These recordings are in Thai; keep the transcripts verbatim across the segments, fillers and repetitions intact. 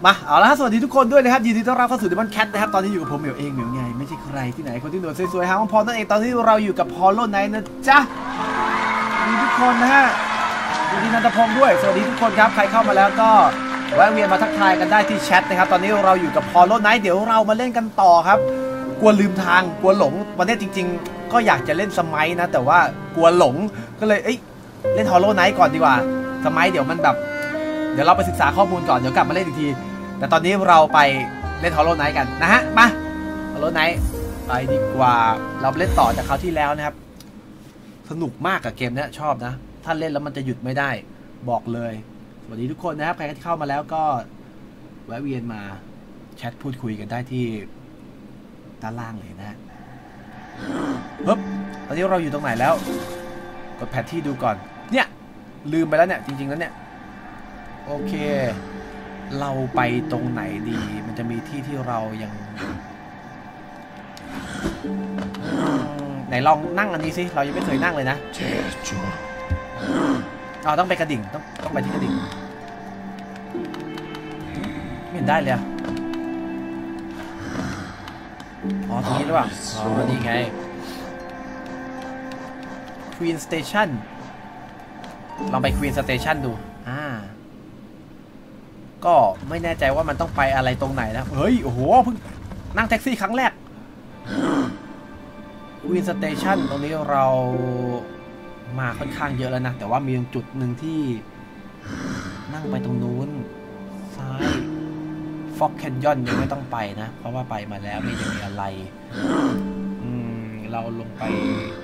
มาเอาละสวัสดีทุกคนด้วยนะครับยินดีต้อนรับเข้าสู่ Demon Cat นะครับตอนนี้อยู่กับผมเหมียวเองเหมียวไงไม่ใช่ใครที่ไหนคนที่หนวดสวยๆหางพอนั่นเองตอนนี้เราอยู่กับ Hollow Knight นะจ๊ะสวัสดีทุกคนนะฮะสวัสดีนันทพงศ์ด้วยสวัสดีทุกคนครับใครเข้ามาแล้วก็แวะเวียนมาทักทายกันได้ที่แชทนะครับตอนนี้เราอยู่กับ Hollow Knight เดี๋ยวเรามาเล่นกันต่อครับกลัวลืมทางกลัวหลงวันนี้จริงๆก็อยากจะเล่นสมัยนะแต่ว่ากลัวหลงก็เลยเอ้ยเล่น Hollow Knight ก่อนดีกว่าสมัยเดี๋ยวมันแบบเดี๋ยวเราไปศึกษาข้อมูลก่อนเดี๋ยวกลับมาเล่นอีกทีแต่ตอนนี้เราไปเล่น Hollow Knight กันนะฮะมา Hollow Knight ไปดีกว่าเราเล่นต่อจากคราวที่แล้วนะครับสนุกมากกับเกมนี้ชอบนะถ้าเล่นแล้วมันจะหยุดไม่ได้บอกเลยสวัสดีทุกคนนะครับใครที่เข้ามาแล้วก็แวะเวียนมาแชทพูดคุยกันได้ที่ด้านล่างเลยนะฮะปึ๊บตอนนี้เราอยู่ตรงไหนแล้วกดแผนที่ดูก่อนเนี่ยลืมไปแล้วเนี่ยจริงๆแล้วเนี่ยโอเคเราไปตรงไหนดีมันจะมีที่ที่เรายังไหนลองนั่งอันนี้สิเรายังไม่เคยนั่งเลยนะอ๋อต้องไปกระดิ่งต้องต้องไปที่กระดิ่งไม่เห็นได้เลยอ๋อตรงนี้หรือเปล่าอ๋อนี่ไง Queen Station ลองไป Queen Station ดูอ่าก็ไม่แน่ใจว่ามันต้องไปอะไรตรงไหนนะเฮ้ยโอ้โหเพิ่งนั่งแท็กซี่ครั้งแรก Queen Station ตรงนี้เรามาค่อนข้างเยอะแล้วนะแต่ว่ามีจุดหนึ่งที่นั่งไปตรงนู้นซ้าย Fox Canyon ยังไม่ต้องไปนะเพราะว่าไปมาแล้วไม่ได้มีอะไรอืมเราลงไป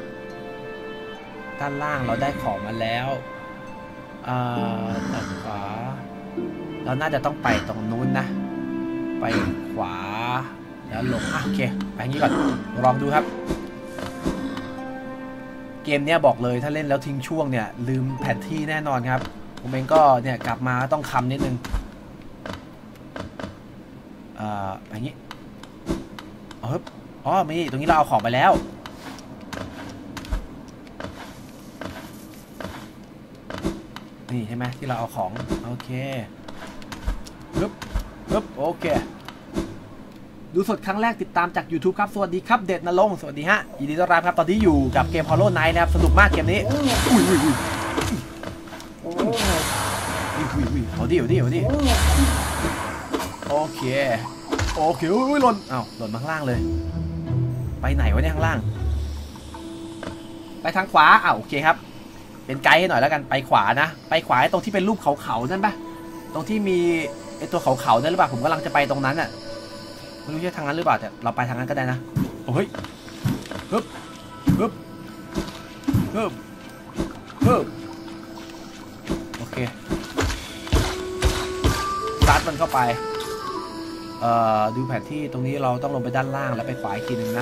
ด้านล่างเราได้ของมาแล้วอ่าด้านขวาเราน่าจะต้องไปตรงนู้นนะไปขวาแล้วลงอ่ะโอเคไปอย่างนี้ก่อนลองดูครับเกมเนี้ยบอกเลยถ้าเล่นแล้วทิ้งช่วงเนี่ยลืมแผนที่แน่นอนครับผมเองก็เนี่ยกลับมาต้องคำนิดนึงอ่าไปอย่างนี้อ๋ออ๋อไม่ตรงนี้เราเอาของไปแล้วนี่ใช่ไหมที่เราเอาของโอเคปึ๊บปึ๊บโอเคดูสดครั้งแรกติดตามจาก YouTube ครับสวัสดีครับเด็ดนรงค์สวัสดีฮะยินดีต้อนรับครับตอนนี้อยู่กับเกม Hollow Knight นะครับสนุกมากเกมนี้อุ้ยอุ้ยอุ้ยอุ้ยอุ้ยเอาดิเอาดิเอาดิโอเคโอเคอุ้ยหล่นอ้าวหล่นมาข้างล่างเลยไปไหนวะเนี่ยข้างล่างไปทางขวาอ้าวโอเคครับเป็นไกด์ให้หน่อยแล้วกันไปขวานะไปขวาตรงที่เป็นรูปเขาๆนั่นปะตรงที่มีไอตัวเขาๆนั่นหรือเปล่าผมกำลังจะไปตรงนั้นอ่ะไม่รู้ใช่ทางนั้นหรือเปล่าแต่เราไปทางนั้นก็ได้นะโอ้ยฮึบฮึบฮึบฮึบโอเคสตาร์ทมันเข้าไปเอ่อดูแผนที่ตรงนี้เราต้องลงไปด้านล่างแล้วไปขวาอีกทีนึงนะ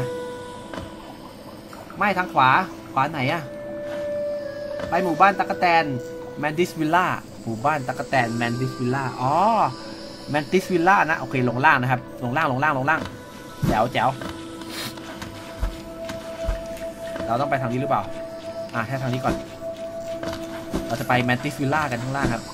ไม่ทางขวาขวาไหนอะไปหมู่บ้านตั๊กแตนแมนดิสวิลล่าหมู่บ้านตั๊กแตนแมนดิสวิลล่าอ๋อแมนติสวิลล่านะโอเคลงล่างนะครับลงล่างลงล่างลงล่างแจ๋วแจ๋วเราต้องไปทางนี้หรือเปล่าอ่ะแค่ทางนี้ก่อนเราจะไปแมนติสวิลล่ากันข้างล่างครับ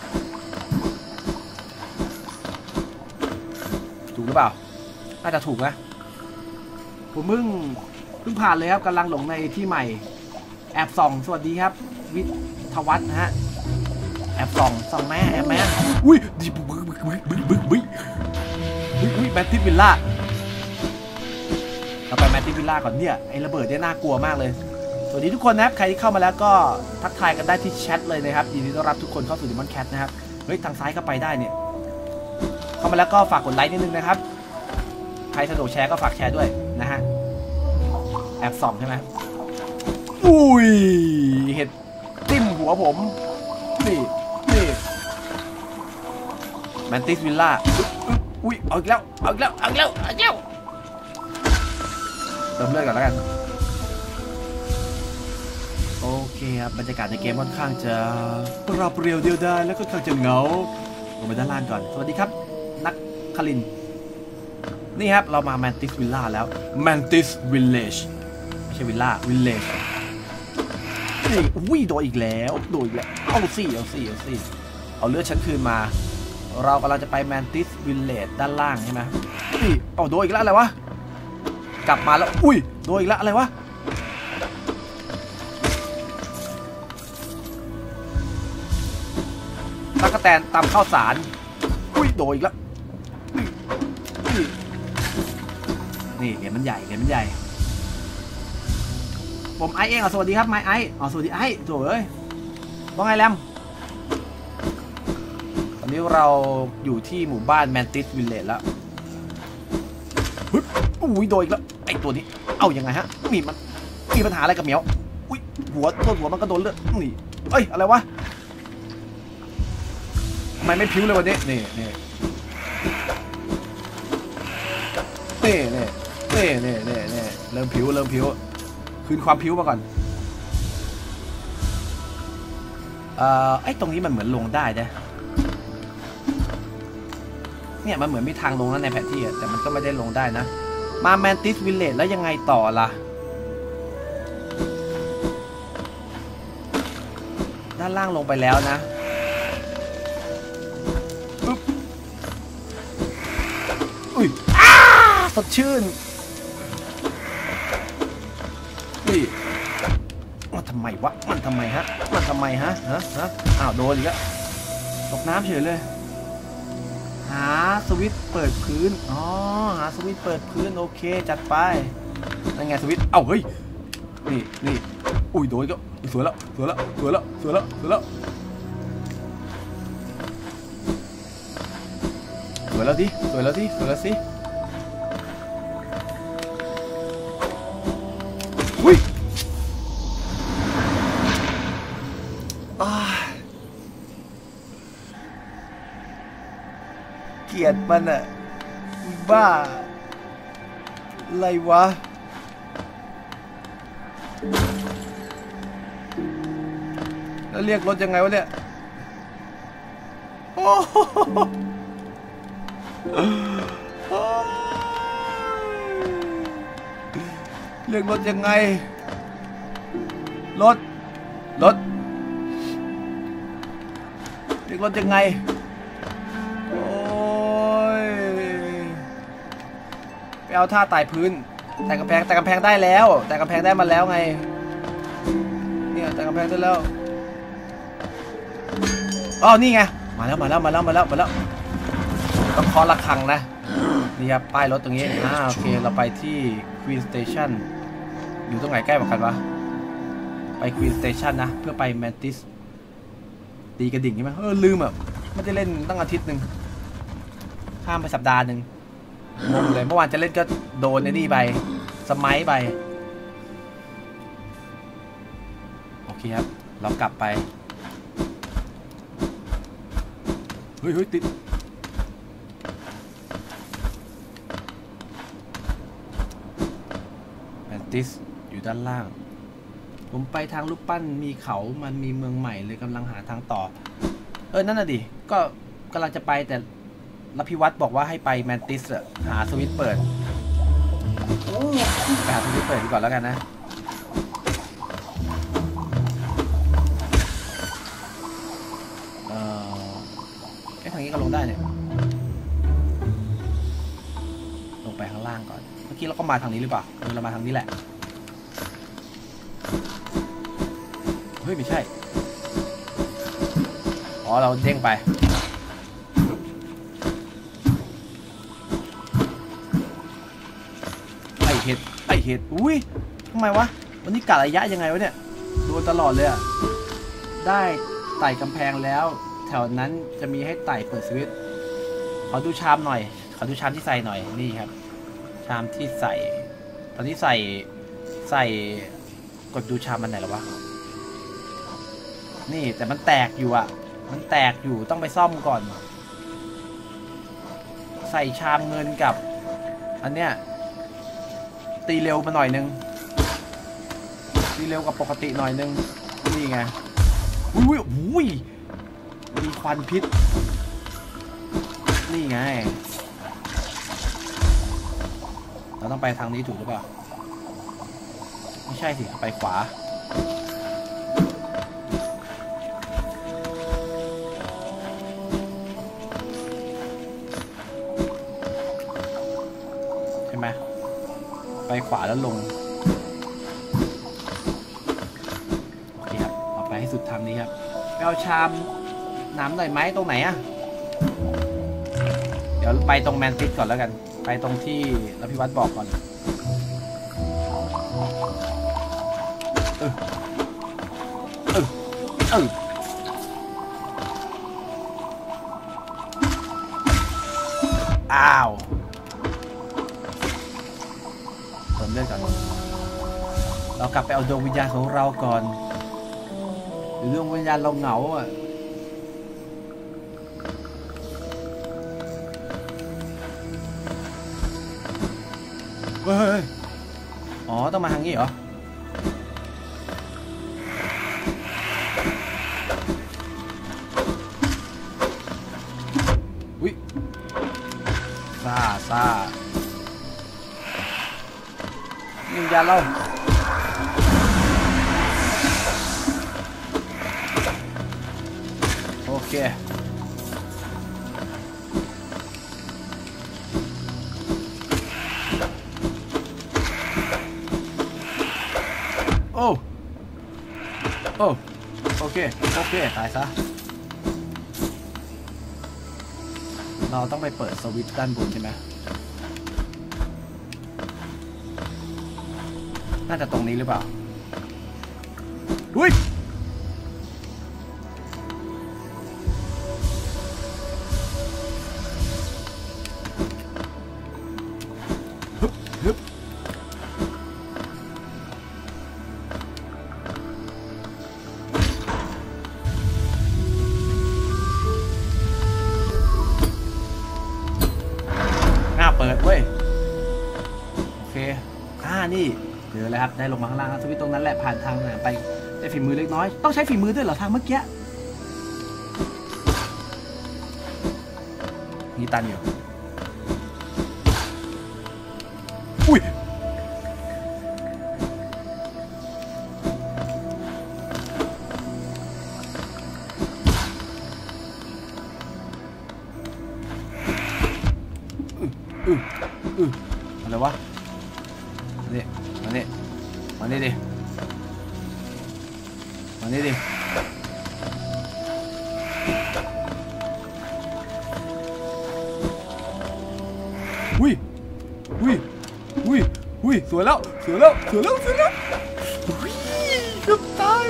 ถูกหรือเปล่าน่าจะถูกนะผมเพิ่งเพิ่งผ่านเลยครับกำลังหลงในที่ใหม่แอบส่องสวัสดีครับวิทวัฒน์นะฮะแอบส่องส่องแม่แอบแม่อุ้ยดิบึ้บึ้บึ้บึ้บึ้บึ้อุ้ยแมนติสวิลล่าเราไปแมนติสวิลล่าก่อนเนี่ยไอ้ระเบิดเนี่ยน่ากลัวมากเลยสวัสดีทุกคนนะครับใครที่เข้ามาแล้วก็ทักทายกันได้ที่แชทเลยนะครับยินดีต้อนรับทุกคนเข้าสู่ Demon Cat นะครับเฮ้ยทางซ้ายก็ไปได้เนี่ยเข้ามาแล้วก็ฝากกดไลค์นิดนึงนะครับใครสะดวกแชร์ก็ฝากแชร์ด้วยนะฮะแอบส่องใช่ไหมอุ้ยเห็ดจิ้มหัวผมนี่นี่แมนติสวิลล่าอุ้ยเอาอีกแล้วเอาอีกแล้วเอาอีกแล้วเอาอีกแล้วเติมเลือดก่อนแล้วกันโอเคครับบรรยากาศในเกมค่อนข้างจะปราบเปรียวเดียวดายแล้วก็ค่อนข้างจะเหงาลงไปด้านล่างก่อนสวัสดีครับนักคลินนี่ครับเรามาแมนติสวิลล่าแล้วแมนติสวิลเลจไม่ใช่วิลล่าวิลเลจนี่อุ้ยโดนอีกแล้วโดนอีกแล้วเอาสิเอาสิเอาสิเอาเลือดฉันคืนมาโอเรากำลังจะไปแมนติสวิลเลจด้านล่างใช่ไหมอุ้ยเอาโดนอีกแล้วอะไรวะกลับมาแล้วอุ้ยโดนอีกแล้วอะไรวะตั๊กแตนตำข้าวสารอุ้ยโดนอีกแล้วนี่เหรียญมันใหญ่เหรียญมันใหญ่ผมไอเองอ่ะสวัสดีครับไมไออ๋อสวัสดีไอโถ่เอ้ยว่าไงแรมตอนนี้เราอยู่ที่หมู่บ้านแมนติสวิลเลจแล้วอุ้ยโดนอีกแล้วไอตัวนี้เอายังไงฮะมีมันมีปัญหาอะไรกับเหมียวอุ้ยหัวตัวหัวมันก็โดนเลือดนี่เอ้ยอะไรวะทำไมไม่พิ้วเลยวันนี้นี่นี่นี่นี่นี่นี่นี่นี่เริ่มพิ้วเริ่มพิ้วคืนความพิ้วมาก่อนเอ่อไอ้ตรงนี้มันเหมือนลงได้นะเนี่ยมันเหมือนมีทางลงแล้วในแผนที่แต่มันก็ไม่ได้ลงได้นะมาแมนติสวิลเลจแล้วยังไงต่อล่ะด้านล่างลงไปแล้วนะอุ้ยอ้าสดชื่นนี่มันทำไมวะมันทำไมฮะมันทำไมฮะฮะฮะอ้าวโดนอีกแล้วตกน้ำเฉยเลยหาสวิตช์เปิดพื้นอ๋อหาสวิตช์เปิดพื้นโอเคจัดไปนั่นไงสวิตช์เอ้าเฮ้ยนี่นี่อุ้ยโดนก็สวยแล้วสวยแล้วสวยแล้วสวยแล้วสวยแล้วสวยแล้วดิสวยแล้วดิสวยแล้วสิอุ้ยเกลียดมันอะบ้าอะไรวะแล้วเรียกรถยังไงวะเนี่ยโอ้เรียกรถยังไงรถรถเรียกรถยังไงโอ้ยไปเอาท่าไต่พื้นแต่กำแพงแต่กำแพงได้แล้วแต่กำแพงได้มาแล้วไงเนี่ยแต่กำแพงได้แล้วอ๋อนี่ไงมาแล้วมาแล้วมาแล้วมาแล้วมาแล้วต้องเคาะระฆังนะนี่ครับป้ายรถตรงนี้อ่าโอเคเราไปที่ Queen Station อยู่ตรงไหนใกล้กว่ากันวะไป Queen Station นะเพื่อไป Mantis ตีกระดิ่งใช่ไหมเออลืมอ่ะไม่ได้เล่นตั้งอาทิตย์หนึ่งข้ามไปสัปดาห์หนึ่งงงเลยเมื่อวานจะเล่นก็โดนไอ้นี่ไปสมัยไปโอเคครับเรากลับไปเฮ้ยเฮ้ยติดแมนติสอยู่ด้านล่างผมไปทางรูปปั้นมีเขามันมีเมืองใหม่เลยกำลังหาทางต่อเออนั่นน่ะดิก็กำลังจะไปแต่ลพิวัตรบอกว่าให้ไปแมนติสหาสวิตช์เปิดไปหาสวิตช์เปิดดีก่อนแล้วกันนะเออไอ้ทางนี้ก็ลงได้เนี่ยลงไปข้างล่างก่อนเมื่อกี้เราก็มาทางนี้หรือเปล่าเออเรามาทางนี้แหละเฮ้ยไม่ใช่อ๋อเราเด้งไปไอเห็ดไอเห็ดอุ้ยทำไมวะวันนี้กะระยะยังไงวะเนี่ยโดนตลอดเลยอะได้ไต่กำแพงแล้วแถวนั้นจะมีให้ไต่เปิดสวิตช์ขอดูชามหน่อยขอดูชามที่ใส่หน่อยนี่ครับชามที่ใส่ตอนนี้ใส่ใส่กดดูชามมันไหนหรอวะนี่แต่มันแตกอยู่อ่ะมันแตกอยู่ต้องไปซ่อมก่อนใส่ชามเงินกับอันเนี้ยตีเร็วมาหน่อยนึงตีเร็วกับปกติหน่อยนึงนี่ไงอุ้ยอุ้ยมีควันพิษนี่ไงเราต้องไปทางนี้ถูกหรือเปล่าไม่ใช่สิไปขวาขวาแล้วลงโอเคครับเอาไปให้สุดทางนี้ครับไปเอาชามน้ำหน่อยไหมตรงไหนอะเดี๋ยวไปตรงแมนติสก่อนแล้วกันไปตรงที่รพิวัตรบอกก่อนเออเออเอออ้าวเติมเลือดก่อนเรากลับไปเอาดวงวิญญาณของเราก่อนหรือดวงวิญญาณเราเหงาอ่ะเฮ้ยอ๋อต้องมาทางนี้เหรออุ้ยซาซาวิญญาณเราโอเคโอ้โอ้โอเคโอเคตายซะเราต้องไปเปิดสวิตช์ด้านบนใช่ไหมน่าจะตรงนี้หรือเปล่าอุ้ยฮึบฮึบหน้าเปิดเว้ยโอเคอ่านี่เจอแล้วครับได้ลงมาข้างล่างสวิตช์ตรงนั้นแหละผ่านทางไปได้ฝีมือเล็กน้อยต้องใช้ฝีมือด้วยเหรอทางเมื่อกี้นี่ตันอยู่อุ้ยอืออืออะไรวะนี่มานี่มานี่ดิมานี่ดิอุ้ยอุ้ยอุ้ยอุ้ยสวยแล้วสวยแล้วสวยแล้วสวยแล้วอุ้ยเกือบตาย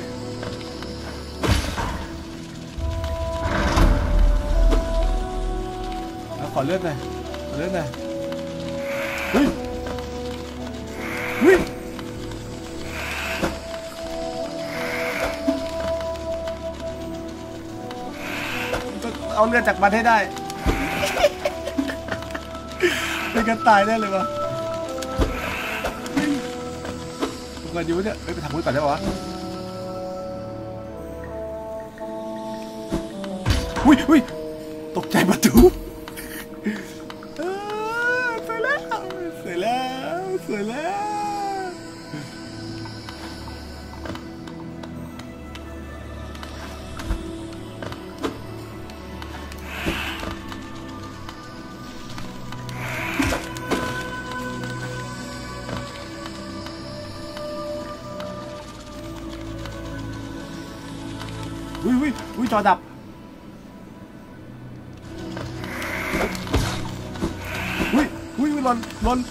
แล้วขอเลือดหน่อยขอเลือดหน่อยอุ้ยอุ้ยเอาเลือดจากมันให้ได้เป็นการตายได้เลยวะตรงกันอยู่เนี่ยไปทำมือก่อนได้ปะวะอุ้ยอุ้ยตกใจประตูสวยแล้วสวยแล้วสวยแล้วอุ้ยอุ้ยอุ้ยจอดับอุ้ยอุ้ยอุ้ยหล่นหล่น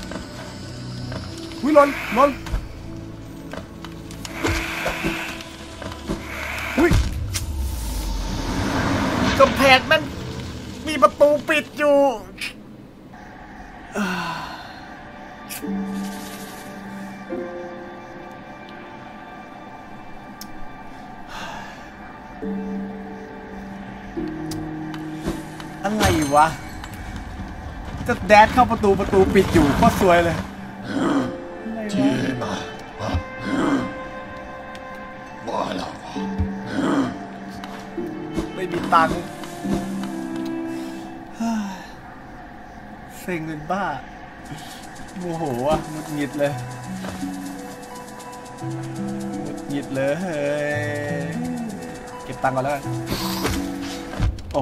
อุ้ยหล่นหล่นอุ้ยกำแพงมันมีประตูปิดอยู่อะไรวะจะแดดเข้าประตูประตูปิดอยู่ก็สวยเลยไม่มีตังค์เซ็งเงินบ้าโมโหอ่ะหงุดหงิดเลยหงุดหงิดเลยเก็บตังค์ก่อนแล้วกันโอ้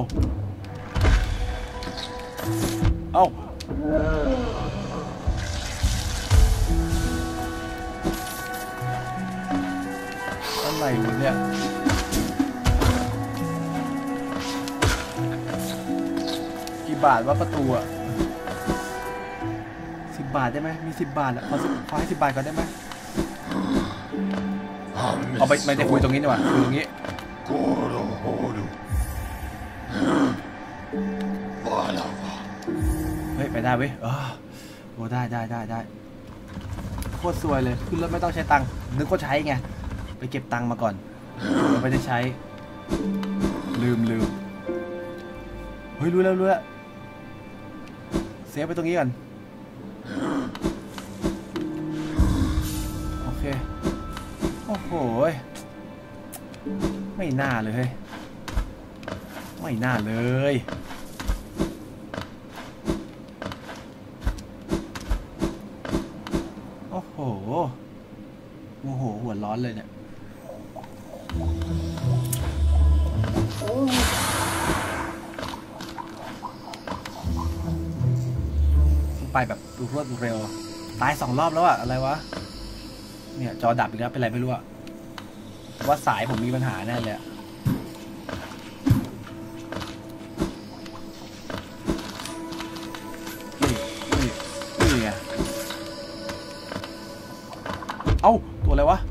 เอ้าอะไรวะเนี่ยกี่บาทว่าประตูอะสิบบาทได้ไหมมีสิบบาทอะขอขอให้สิบบาทก่อนได้ไหมเอาไปไม่ได้คุยตรงนี้ดีกว่าคุยตรงนี้เฮ้ยไปได้เว้ยเออโอ้ได้ได้ได้ได้โคตรสวยเลยขึ้นรถไม่ต้องใช้ตังค์นึกว่าใช้ไงไปเก็บตังค์มาก่อนเราไม่ได้ใช้ลืมลืมเฮ้ยรู้แล้วรู้แล้วเซฟไปตรงนี้ก่อนโอเคโอ้โหไม่น่าเลยเฮ้ยไม่น่าเลยโอ้โหโอ้โหหัวร้อนเลยเนี่ยไปแบบดูรวดเร็วตายสองรอบแล้วอะอะไรวะเนี่ยจอดับอีกแล้วเป็นไรไม่รู้อะว่าสายผมมีปัญหาแน่เลยนี่นี่นี่ไงเอ้าตัวอะไรวะ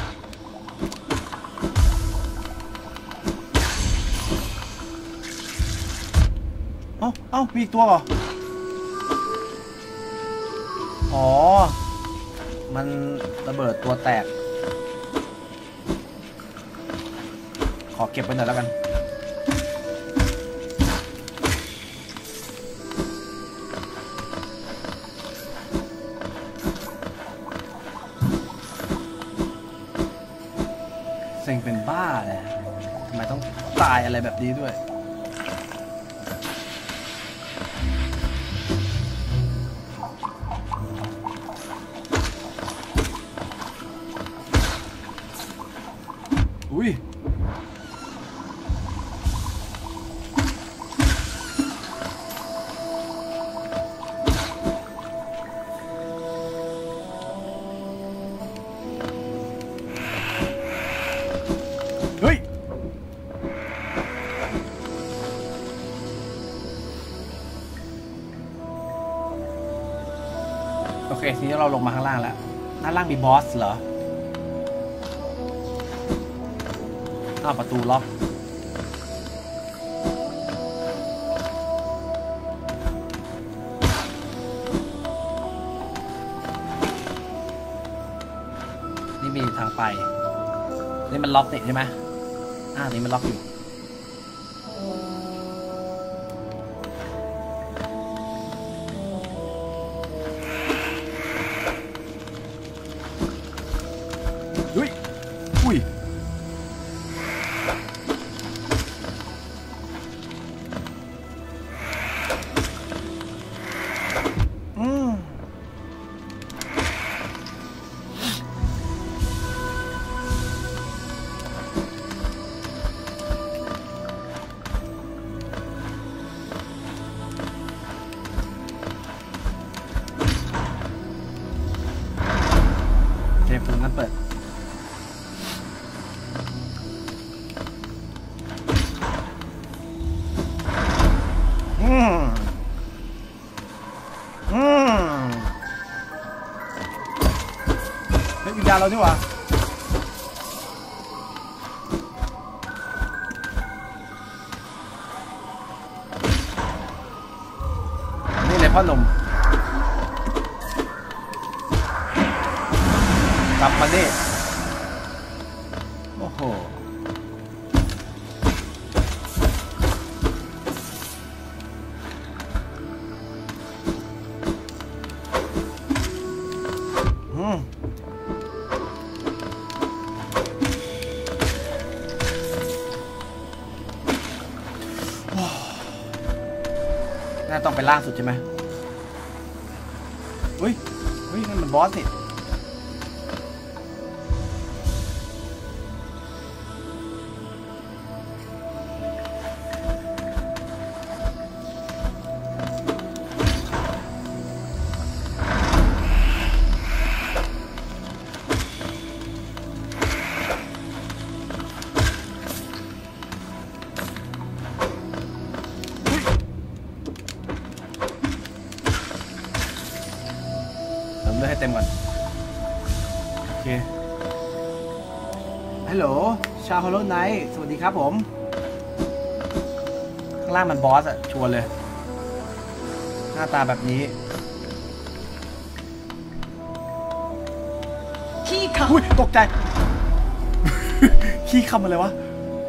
เอ้าเอ้ามีอีกตัวเหรออ๋อมันระเบิดตัวแตกขอเก็บไปหน่อยแล้วกันเซ็งเป็นบ้าเลยทำไมต้องตายอะไรแบบนี้ด้วยอุ้ยเฮ้ยโอเคทีนี้เราลงมาข้างล่างแล้วด้านล่างมีบอสเหรอประตูล็อกนี่มีทางไปนี่มันล็อกเนี่ยใช่ไหมอ่านี่มันล็อกอยู่อุ้ยอุ้ยประตูนั้นเปิดอืมอืมเฮ้ยวิญญาณเราดีกว่านี่เลยพ่อหนุ่มกลับมาดิโอ้โหอืมน่าต้องไปล่างสุดใช่ไหมเฮ้ยเฮ้ยนั่นมันบอสนี่ให้เต็มก่อนโอเคฮัลโหลชาวฮอลโลไนท์สวัสดีครับผมข้างล่างมันบอสอะชัวร์เลยหน้าตาแบบนี้ขี้คำอุ้ยตกใจ ขี้คำอะไรวะ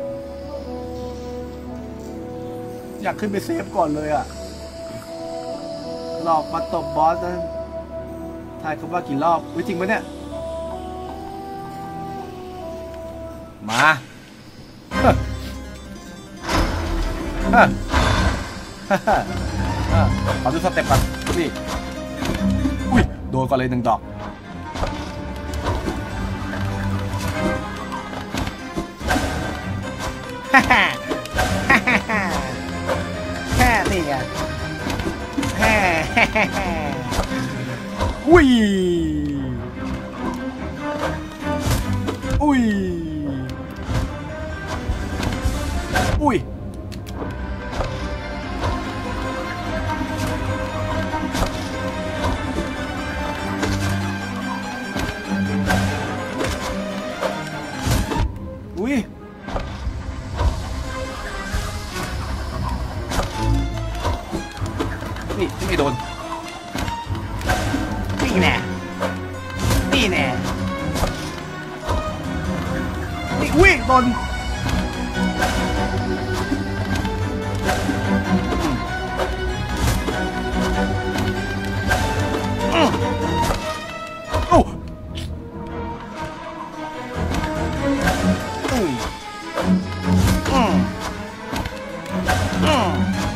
อยากขึ้นไปเซฟก่อนเลยอะหลอกมาตบบอสนะทายเขาว่ากี่รอบอุ้ยจริงปะเนี่ยมาขอดูสเต็ปก่อนนี่อุ้ยโดนก่อนเลยหนึ่งดอกแฮ่นี่ไงแฮ่อุ้ยอุ้ยอุ้ยอุ้ยนี่ไม่โดนนี่แน่นี่แน่นี่อุ้ยโดนโอ้อืมอืมอืม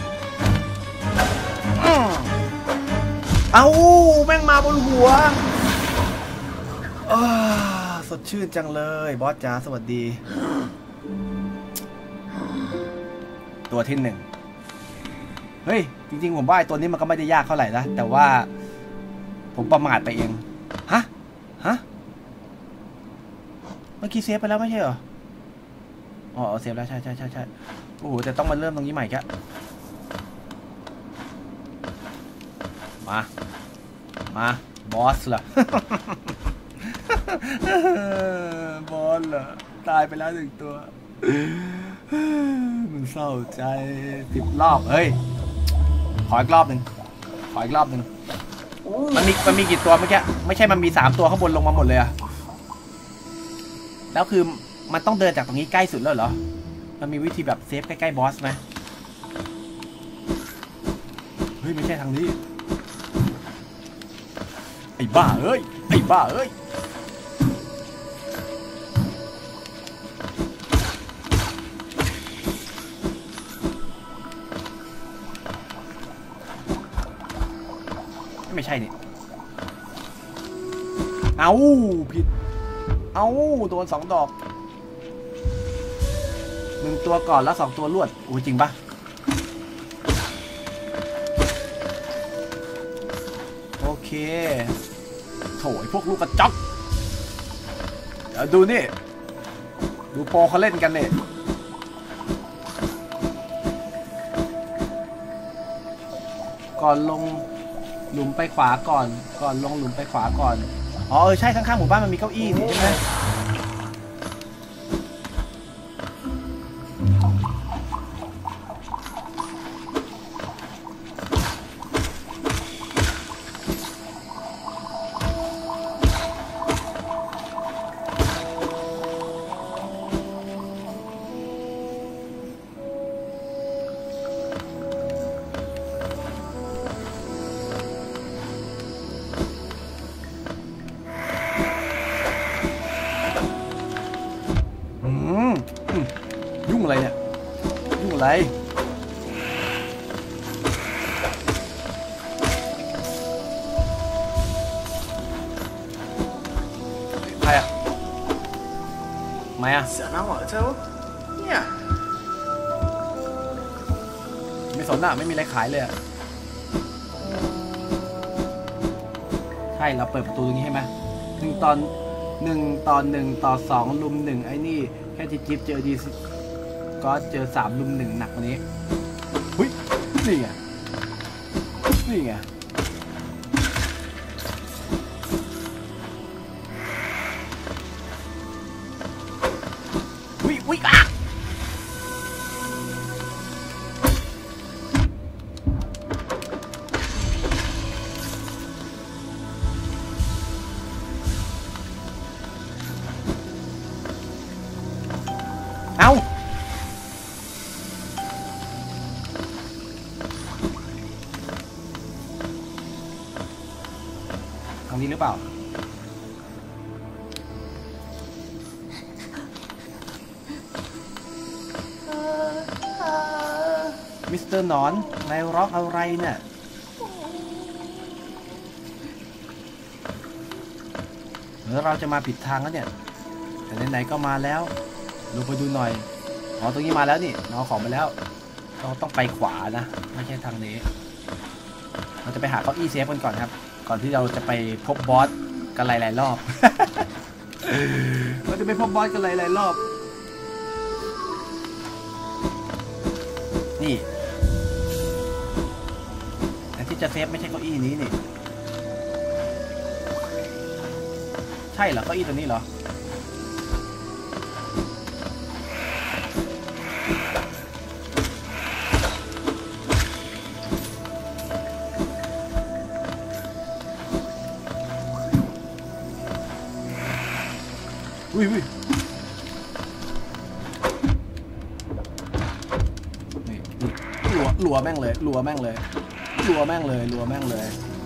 เอาแม่งมาบนหัวสดชื่นจังเลยบอสจ๋าสวัสดีตัวที่หนึ่งเฮ้ยจริงๆผมว่าไอ้ตัวนี้มันก็ไม่ได้ยากเท่าไหร่นะแต่ว่าผมประมาทไปเองฮะฮะเมื่อกี้เซฟไปแล้วไม่ใช่เหรออ๋อเซฟแล้วใช่ใช่ใช่ใช่โอ้โหแต่ต้องมาเริ่มตรงนี้ใหม่แกมามาบอสเหรอ บอสเหรอตายไปแล้วหนึ่งตัวมันเศร้าใจสิบรอบเฮ้ยขออีกรอบหนึ่งขออีกรอบหนึ่งมันมีมันมีกี่ตัวเมื่อกี้ไม่ใช่มันมีสามตัวข้างบนลงมาหมดเลยอะแล้วคือมันต้องเดินจากตรงนี้ใกล้สุดแล้วเหรอมันมีวิธีแบบเซฟใกล้ๆบอสไหมเฮ้ยไม่ใช่ทางนี้ไอ้บ้าเอ้ยไอ้บ้าเอ้ยไม่ใช่นี่เอาผิดเอาโดนสองดอกหนึ่งตัวก่อนแล้วสองตัวลวดโอ้จริงปะโอเคโถยพวกลูกกระจอกเดี๋ยวดูนี่ดูโปรเขาเล่นกันเนี่ยก่อนลงหลุมไปขวาก่อนก่อนลงหลุมไปขวาก่อนอ๋อเออใช่ข้างๆหมู่บ้านมันมีเก้าอี้นี่ใช่ไหมยุ่งอะไรเนี่ยยุ่งอะไรใครอะไม่อะ想拿我的车เนี่ยไม่สนอะไม่มีอะไรขายเลยอะใช่เราเปิดประตูตรงนี้ให้ไหมหนึ่งตอนหนึ่งตอนหนึ่งต่อสองลุมหนึ่งไอ้นี่แค่จิ๊บเจอดีก็เจอสามลุมหนึ่งหนักกว่านี้หุ้ยนี่ไงนี่ไงเปล่ามิสเตอร์หนอนนายร้องอะไรเนี่ยเมื่อเราจะมาผิดทางแล้วเนี่ยแต่ไหนๆก็มาแล้วลงไปดูหน่อยอ๋อตรงนี้มาแล้วนี่น้องของไปแล้วเราต้องไปขวานะไม่ใช่ทางนี้เราจะไปหาเก้าอี้เซฟกันก่อนครับก่อนที่เราจะไปพบบอสกันหลายๆรอบ เราจะไปพบบอสกันหลายๆรอบนี่แต่ที่จะเซฟไม่ใช่เก้าอี้นี้นี่ใช่เหรอเก้าอี้ตัวนี้เหรออุ้ยอุ้ยนี่หลัวหลัวแม่งเลยหลัวแม่งเลยหลัวแม่งเลยหลัวแม่งเลย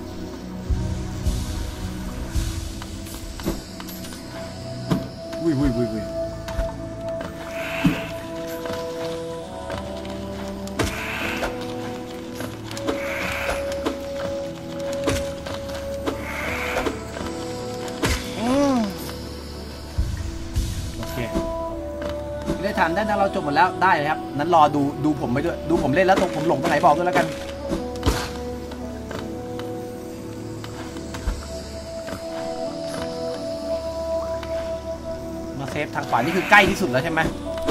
อุ้ยอุ้ยอุ้ยอุ้ยได้ทันได้นะเราจบหมดแล้วได้เลยครับนั้นรอดูดูผมไปด้วยดูผมเล่นแล้วตรงผมหลงตรงไหนบอกด้วยแล้วกันมาเซฟทางขวานี่คือใกล้ที่สุดแล้วใช่ไหม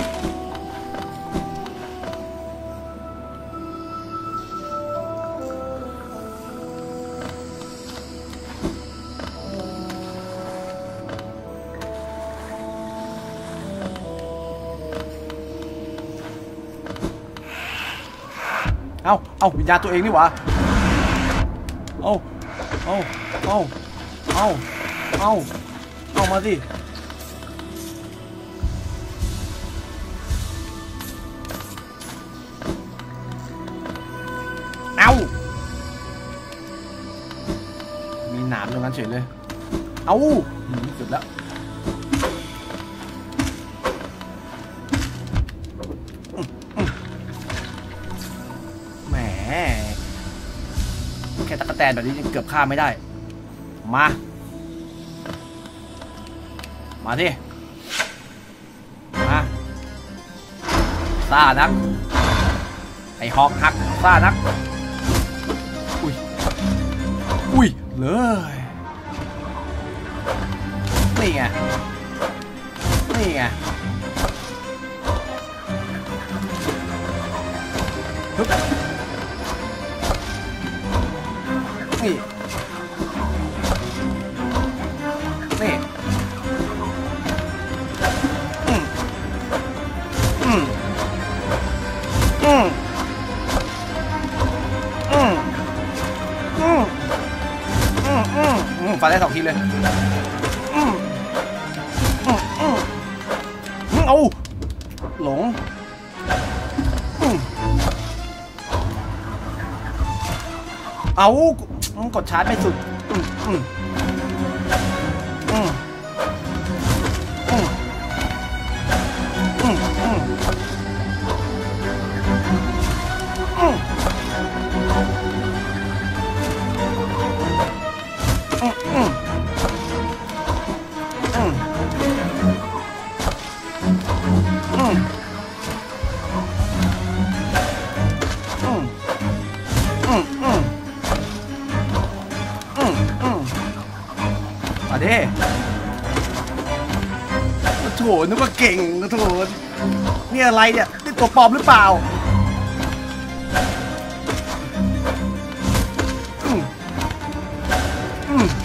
เอาเอาวิญญาณตัวเองนี่หว่าเอาเอาเอาเอาเอาเอามาสิเอามีหนามตรงนั้นเฉยเลยเอาสุดแล้วแค่ตะกะแตนแบบนี้ยังเกือบฆ่าไม่ได้มามาดิมาซ่านักไอฮอกฮักซ่านักอุ้ยอุ้ยเลยนี่ไงนี่ไงฮึบนี่นี่อืมอืมอืมอืมอืมอืมอืมอืมฟันได้สองทีเลยอืมอืมอืมเอาหลงอืมเอากดชาร์จไปสุดอืมอืมอืมอืมอืมอืมอืมอืมอืมอืมมาดิโถนึกว่าเก่งโถนี่อะไรเนี่ยนี่ตัวปลอมหรือเปล่าอืมอืม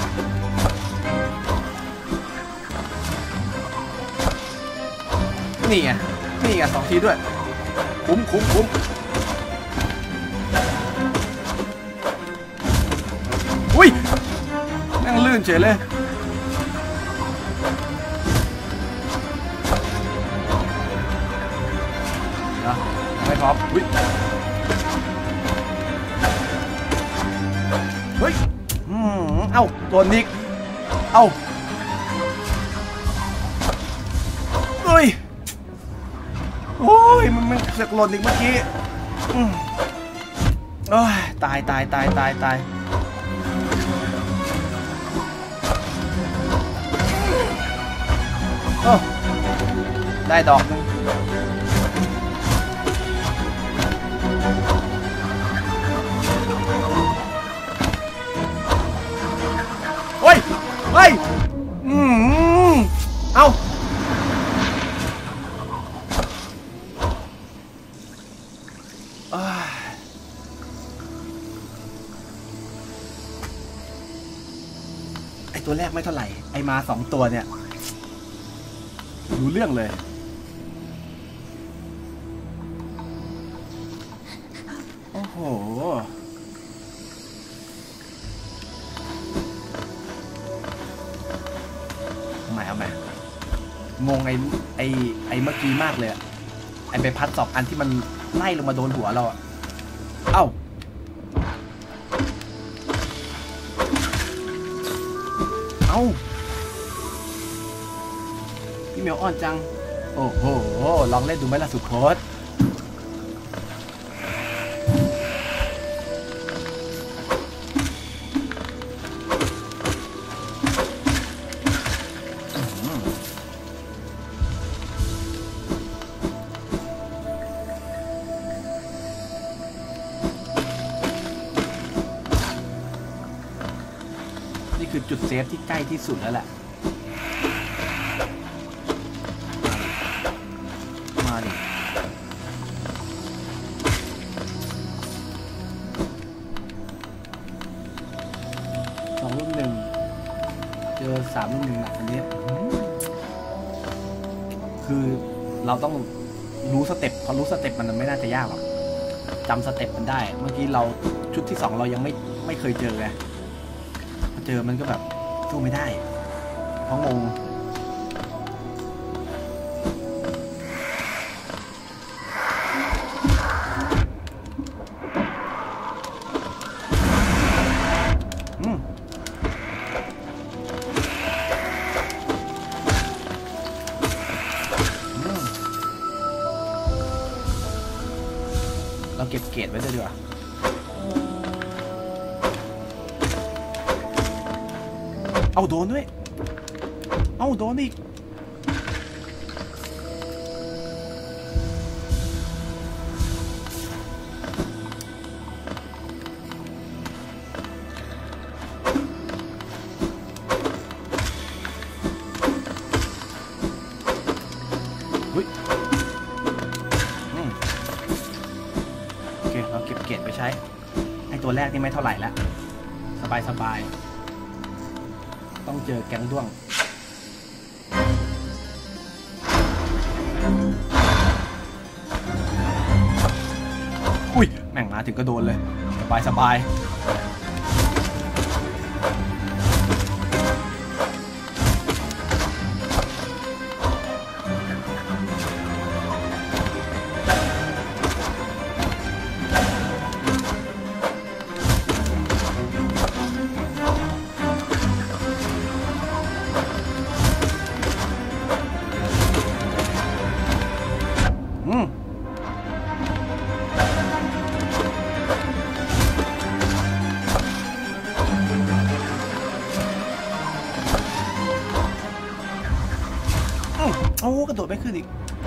นี่ไงนี่ไงสองทีด้วยคุ้มคุ้มคุ้มอุ้ยนั่งลื่นเฉยเลยไม่พร้อมเฮ้ยเฮ้ยอืมเอ้าตัวนิกเอ้าเฮ้ยโอ้ยมันมันเสือกหล่นอีกเมื่อกี้โอ้ยตายตายตายตายตายโอ้ได้ดอกนึงเฮ้ยเฮ้ยอืมเอาไอตัวแรกไม่เท่าไหร่ไอมาสองตัวเนี่ยรู้เรื่องเลยโอ้โหทำไมเอาไหมงงไอไอไอเมื่อกี้มากเลยอะไอใบพัดสองอันที่มันไล่ลงมาโดนหัวเราอะเอ้าเอ้าพี่เมียวอ่อนจังโอ้โหลองเล่นดูไหมล่ะสุโคตนี่คือจุดเซฟที่ใกล้ที่สุดแล้วแหละมาดิสองลูกหนึ่งเจอสามลูกหนึ่งหนักอันนี้คือเราต้องรู้สเต็ปพอรู้สเต็ปมันไม่น่าจะยากหรอกจำสเต็ปมันได้เมื่อกี้เราชุดที่สองเรายังไม่ไม่เคยเจอไงพอเจอมันก็แบบสู้ไม่ได้เพราะงงเราเก็บเกรดไว้ด้วยดีกว่าเอาโดนด้วยเอาโดนอีกเฮ้ยโอเคเราเก็บเกรดไปใช้ไอตัวแรกนี่ไม่เท่าไหร่แล้วสบายสบายต้องเจอแก๊งด้วงอุ้ยแม่งมาถึงก็โดนเลยสบายสบายโอ้กระโดดไม่ขึ้นอีก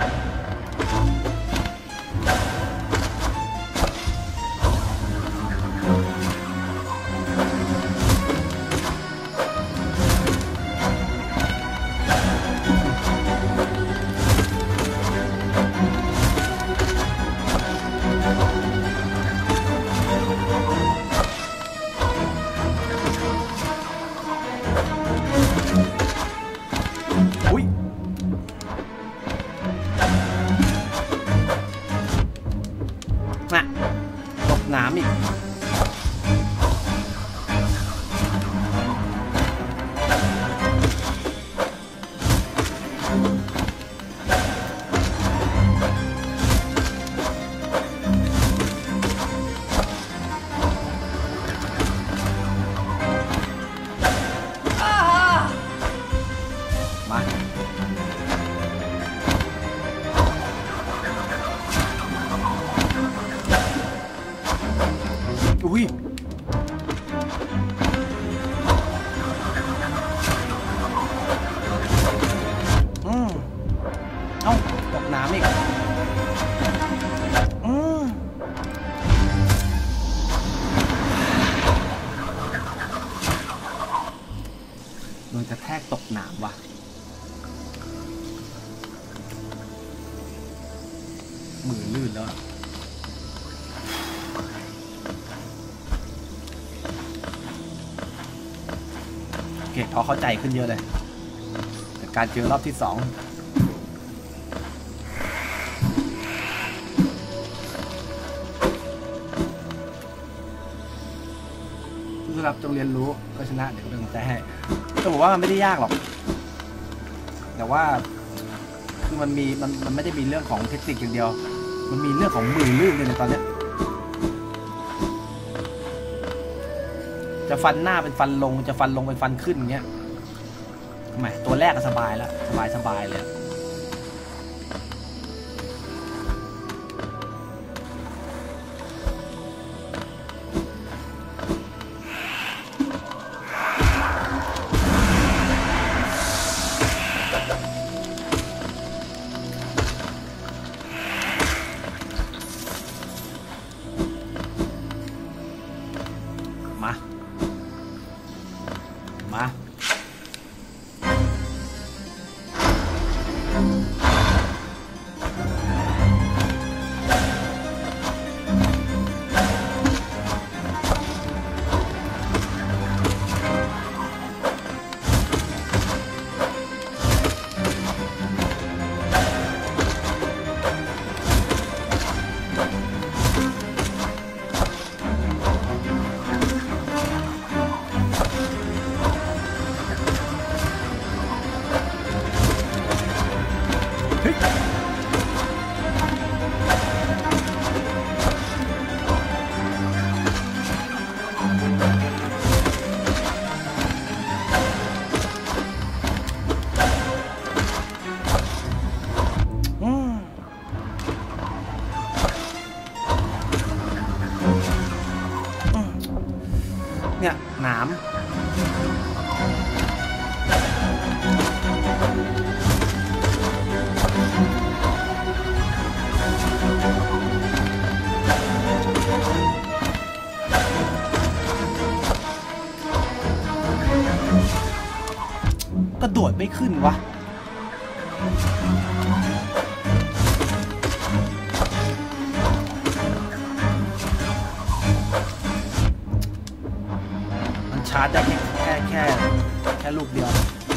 ตกน้ำอีกอุ้ยอืมเอ้าตกน้ำอีกอืมโดนกระแทกตกน้ำว่ะมือลื่นแล้วโอเคพอเข้าใจขึ้นเยอะเลยแต่การเจอรอบที่สองผู้สำหรับจงเรียนรู้ก็ชนะเดี๋ยวเป็นกำลังใจให้แต่ผมว่ามันไม่ได้ยากหรอกแต่ว่าคือมันมีมันมันไม่ได้มีเรื่องของเทคนิคอย่างเดียวมันมีเรื่องของมือลื่นเลยในตอนนี้จะฟันหน้าเป็นฟันลงจะฟันลงเป็นฟันขึ้นอย่างเงี้ยแหมตัวแรกก็สบายแล้วสบายสบายเลยมามา เนี่ยหนามกระโดดไม่ขึ้นวะมันชาร์จได้แค่แค่แค่ลูกเดียว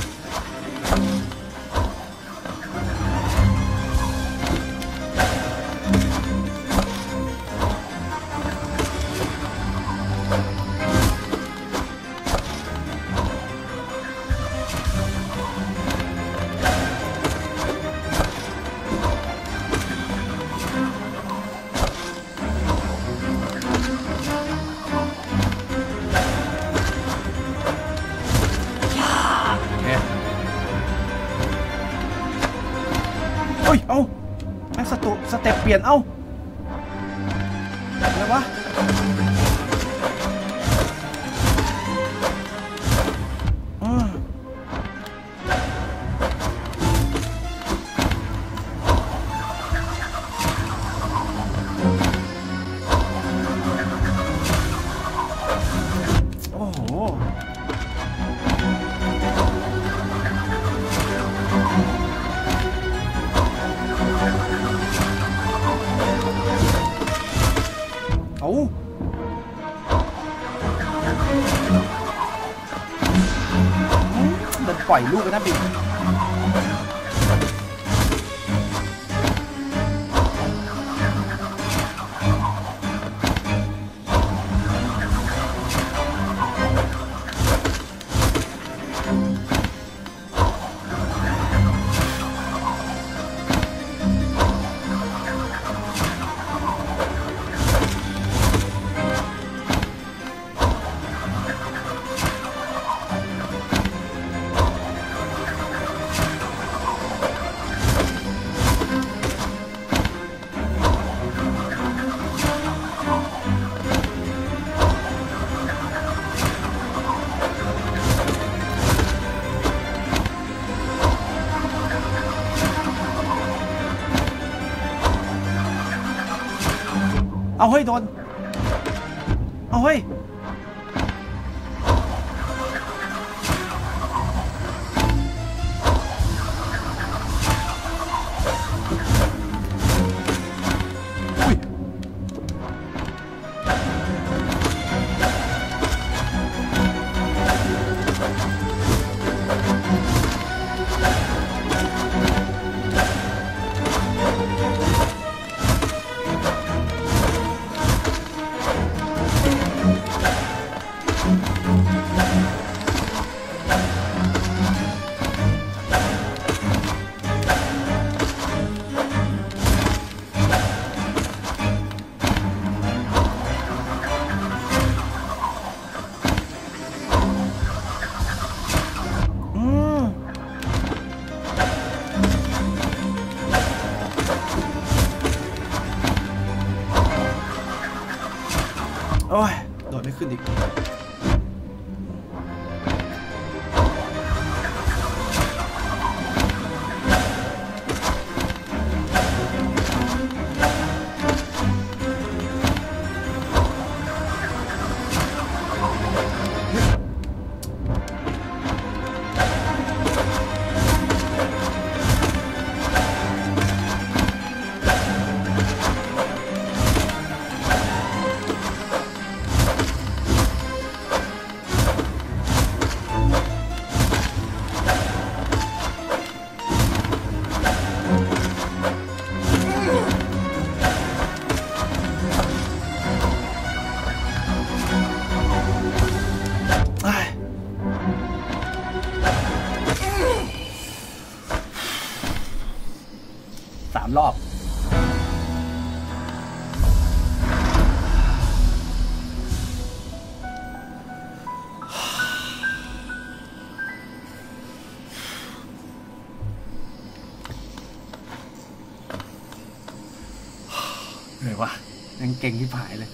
เอ้าแม็กสตูสเต็ปเปลี่ยนเอ้าอะไรวะอืมโอ้โหเอามันปล่อยลูกไปนะบิ๊กเอาเฮ้ยโดนเอาเฮ้ยโอ้ยโดดไม่ขึ้นอีกสามรอบเหนื่อยวะยังเก่งที่ผายเลย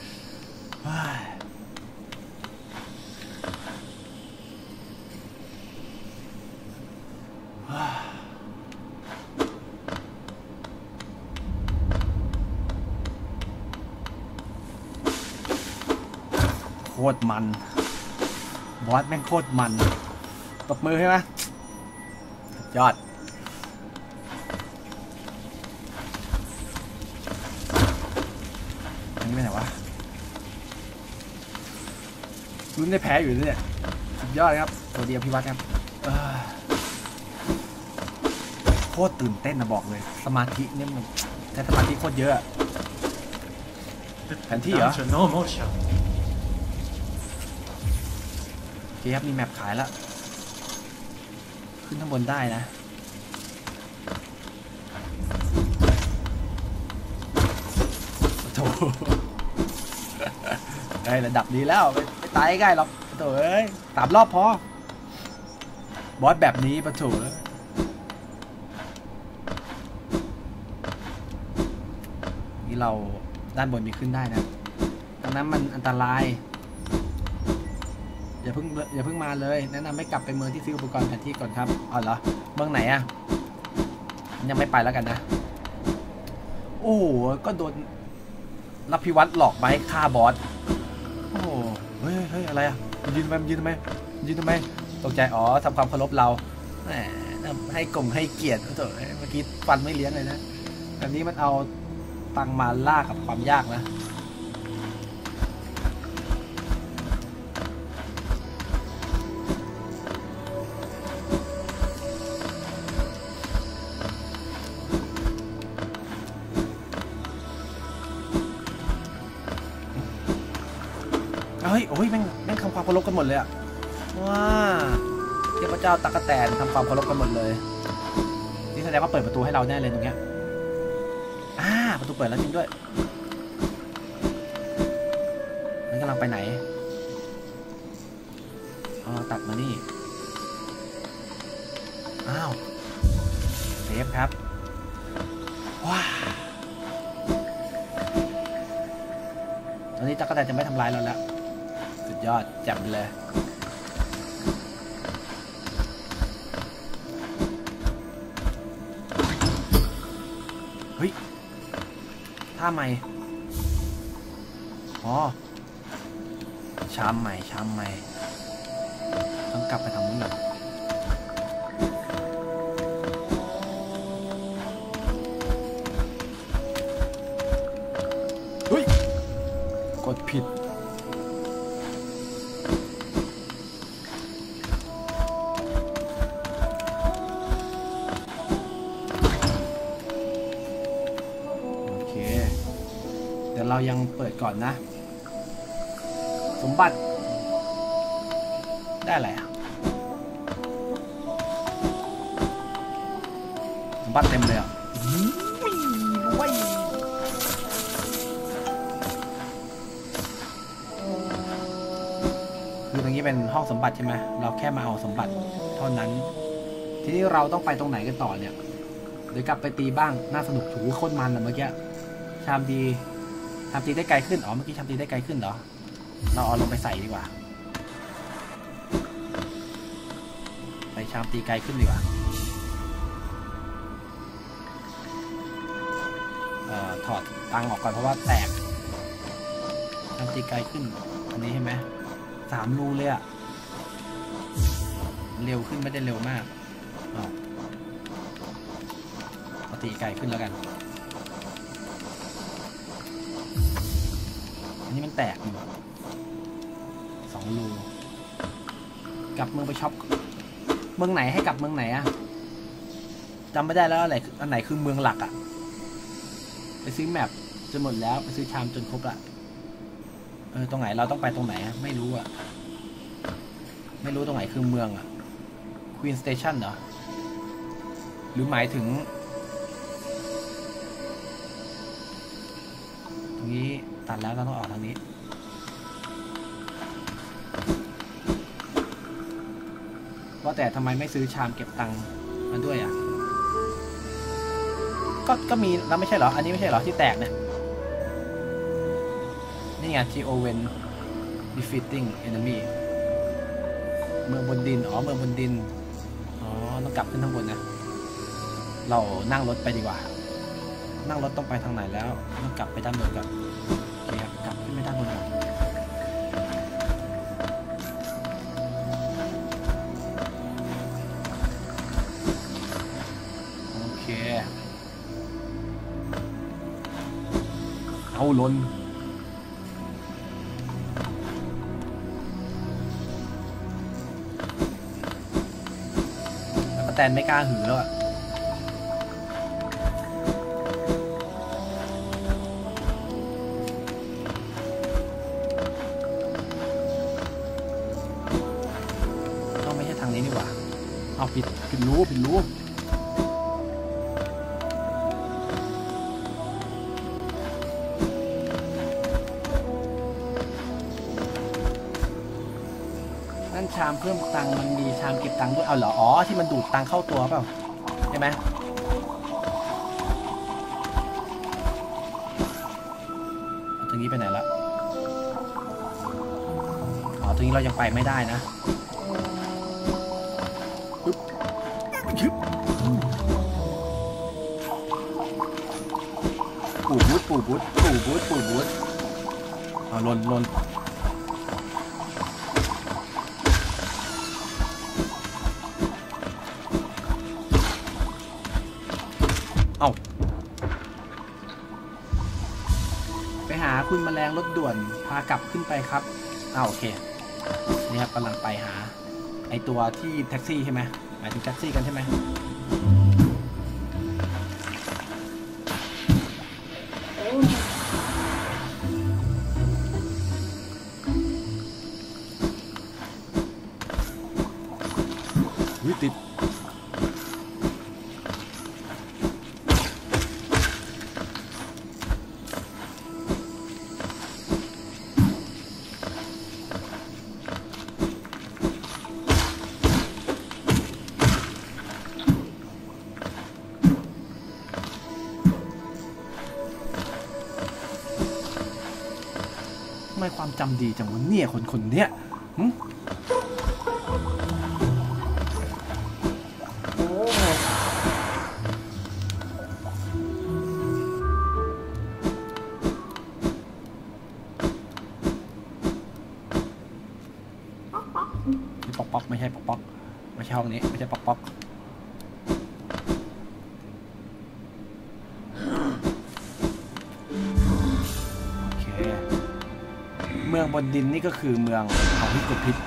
โคตรมันบอสแม่งโคตรมันตบมือใช่ไหมยอดอันนี้ไม่ไหนวะลุ้นได้แพ้อยู่เนี่ยสุดยอดครับตัวเดียวพี่วัดครับโคตรตื่นเต้นนะบอกเลยสมาธิเนี่ยมันใช้สมาธิโคตรเยอะแผนที่เหรอโอเคครับมีแมปขายแล้วขึ้นข้างบนได้นะโถ่ได้ระดับนี้แล้วไม่ตายง่ายหรอกโถ่เอ้ยสามรอบพอบอสแบบนี้ปะโถ่นี่เราด้านบนมีขึ้นได้นะดังนั้นมันอันตรายอย่าเพิ่งอย่าเพิ่งมาเลยแนะนำให้กลับไปเมืองที่ซื้ออุปกรณ์แผนที่ก่อนครับอ๋อเหรอเมืองไหนอ่ะยังไม่ไปแล้วกันนะโอ้โหก็โดนรับพิวัตรหลอกมาให้ฆ่าบอสโอ้โหเฮ้ยเฮ้ยอะไรอ่ะยืนทำไมยืนทำไมยืนทำไมตกใจอ๋อทำความเคารพเราแหมให้กลมให้เกียรติเถอะเมื่อกี้ฟันไม่เลี้ยงเลยนะแบบนี้มันเอาตังมาล่ากับความยากนะเฮ้ยโอ้ยแม่งแม่งทำความเคารพกันหมดเลยอะว้าเทพเจ้าตั๊กแตนทำความเคารพกันหมดเลยนี่แสดงว่าเปิดประตูให้เราแน่เลยตรงเนี้ยอ่าประตูเปิดแล้วจริงด้วยมันกำลังไปไหนอ๋อตัดมานี่อ้าวเซฟครับว้าตอนนี้ตั๊กแตนจะไม่ทำร้ายเราแล้วสุดยอดจับเลยเฮ้ยท่าใหม่อ๋อชามใหม่ชามใหม่ต้องกลับไปทำนู้นหน่อยเฮ้ยกดผิดเรายังเปิดก่อนนะสมบัติได้อะไรอ่ะสมบัติเต็มเลยอ่ะว้ยคือตรงนี้เป็นห้องสมบัติใช่ไหมเราแค่มาเอาสมบัติเท่านั้นทีนี้เราต้องไปตรงไหนกันต่อเนี่ยเดี๋ยวกลับไปตีบ้างน่าสนุกถูโคตรมันอะเมื่อกี้ชามดีชามตีได้ไกลขึ้นอ๋อเมื่อกี้ชามตีได้ไกลขึ้นเหรอเราเอาลงไปใส่ดีกว่าใส่ชามตีไกลขึ้นดีกว่าเอ่อถอดตังออกก่อนเพราะว่าแตกชามตีไกลขึ้นอันนี้ใช่ไหมสามรูเลยอะเร็วขึ้นไม่ได้เร็วมากอ๋อเอาตีไกลขึ้นแล้วกันอันนี้มันแตกอยู่สองรูกลับเมืองไปช็อปเมืองไหนให้กลับเมืองไหนอะจำไม่ได้แล้วอะไรอันไหนคือเมืองหลักอะไปซื้อแมปจนหมดแล้วไปซื้อชามจนครบละเออตรงไหนเราต้องไปตรงไหนอะไม่รู้อะไม่รู้ตรงไหนคือเมืองอะควีนสเตชันเหรอหรือหมายถึงตรงนี้ตัดแล้วเราต้องออกทางนี้ว่าแต่ทำไมไม่ซื้อชามเก็บตังค์มาด้วยอ่ะก็ก็มีแล้วไม่ใช่เหรออันนี้ไม่ใช่เหรอที่แตกเนี่ยนี่ไง T O when defeating enemy เมืองบนดินอ๋อเมืองบนดินอ๋อต้องกลับขึ้นข้างบนนะเรานั่งรถไปดีกว่านั่งรถต้องไปทางไหนแล้วต้องกลับไปด้านบนก่อนโอเคครับกลับขึ้นไปด้านบนก่อนโอเคเอาล้นแล้วก็แตนไม่กล้าหือแล้วอะเอาผิดผิดรู้ผิดรู้นั่นชามเพิ่มตังค์มันมีชามเก็บตังค์ด้วยเอาเหรออ๋อที่มันดูดตังค์เข้าตัวเปล่าใช่ไหมตรงนี้ไปไหนละอ๋อตรงนี้เรายังไปไม่ได้นะปูบูทปูบูทปูบูทปูบูทเอาลนลนเอาไปหาคุณแมลงรถด่วนพากลับขึ้นไปครับเอาโอเคนี่ครับกำลังไปหาไอตัวที่แท็กซี่ใช่ไหมหมายถึงแท็กซี่กันใช่ไหมวิติดทำไมความจำดีจังวะเนี่ยคนคนเนี้ยป๊อกไม่ใช่ป๊อกป๊อกไม่ใช่ห้องนี้ไม่ใช่ป๊อกป๊อกโอเคเมืองบนดินนี่ก็คือเมืองของพิกุพิษ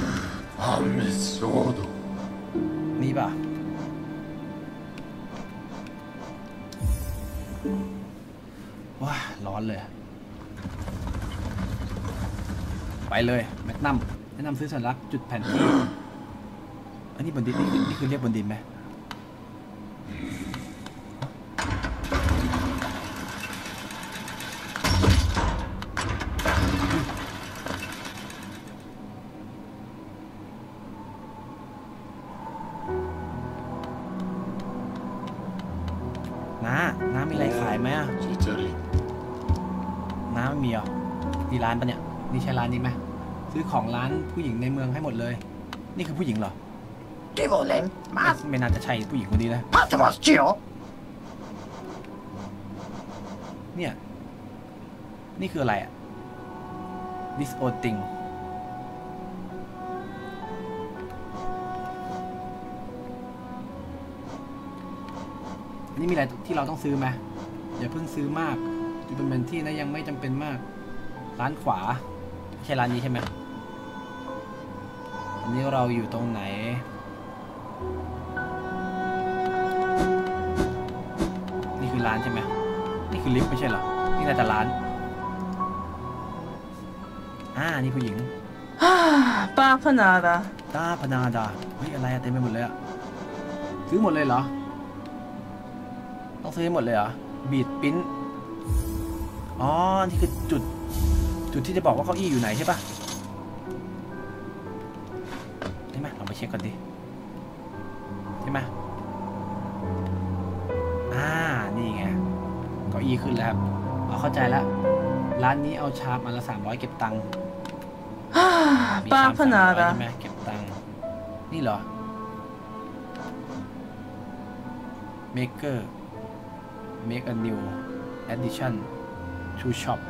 นี่ป่ะว้าร้อนเลยไปเลยแมกนัมแนะนำซื้อสัญลักษณ์จุดแผนที่อันนี้บนดินนี่นี่คือเรียกบนดินไหมน้าน้ามีอะไรขายไหมอ่ะน้าไม่มีอ่ะนี่ร้านปะเนี่ยนี่ใช่ร้านนี้ไหมซื้อของร้านผู้หญิงในเมืองให้หมดเลยนี่คือผู้หญิงเหรอไม่น่าจะใช่ผู้หญิงคนนี้นะเนี่ยนี่คืออะไรอ่ะ this old thing นี่มีอะไรที่เราต้องซื้อไหมอย่าเพิ่งซื้อมากดูเป็นเป็นที่นะยังไม่จำเป็นมากร้านขวาไม่ใช่ร้านนี้ใช่ไหมอันนี้เราอยู่ตรงไหนนี่คือร้านใช่ไหมนี่คือลิฟต์ไม่ใช่เหรอนี่น่าจะร้านอ่านี่ผู้หญิงป้าพนาดาตาพนาดาเฮ้ยอะไรเต็มไปหมดเลยอะซื้อหมดเลยเหรอต้องซื้อให้หมดเลยเหรอบีดปิ้นอ๋อนี่คือจุดจุดที่จะบอกว่าเก้าอี้อยู่ไหนใช่ปะใช่ไหมเราไปเช็คก่อนดิใช่ไหมอ่านี่ไงเก้าอี้ขึ้นแล้วเอาเข้าใจแล้วร้านนี้เอาชามอันละสามร้อยเก็บตังค์ป้าพนาดาใช่ไหมเก็บตังค์นี่เหรอ maker make a new addition to shop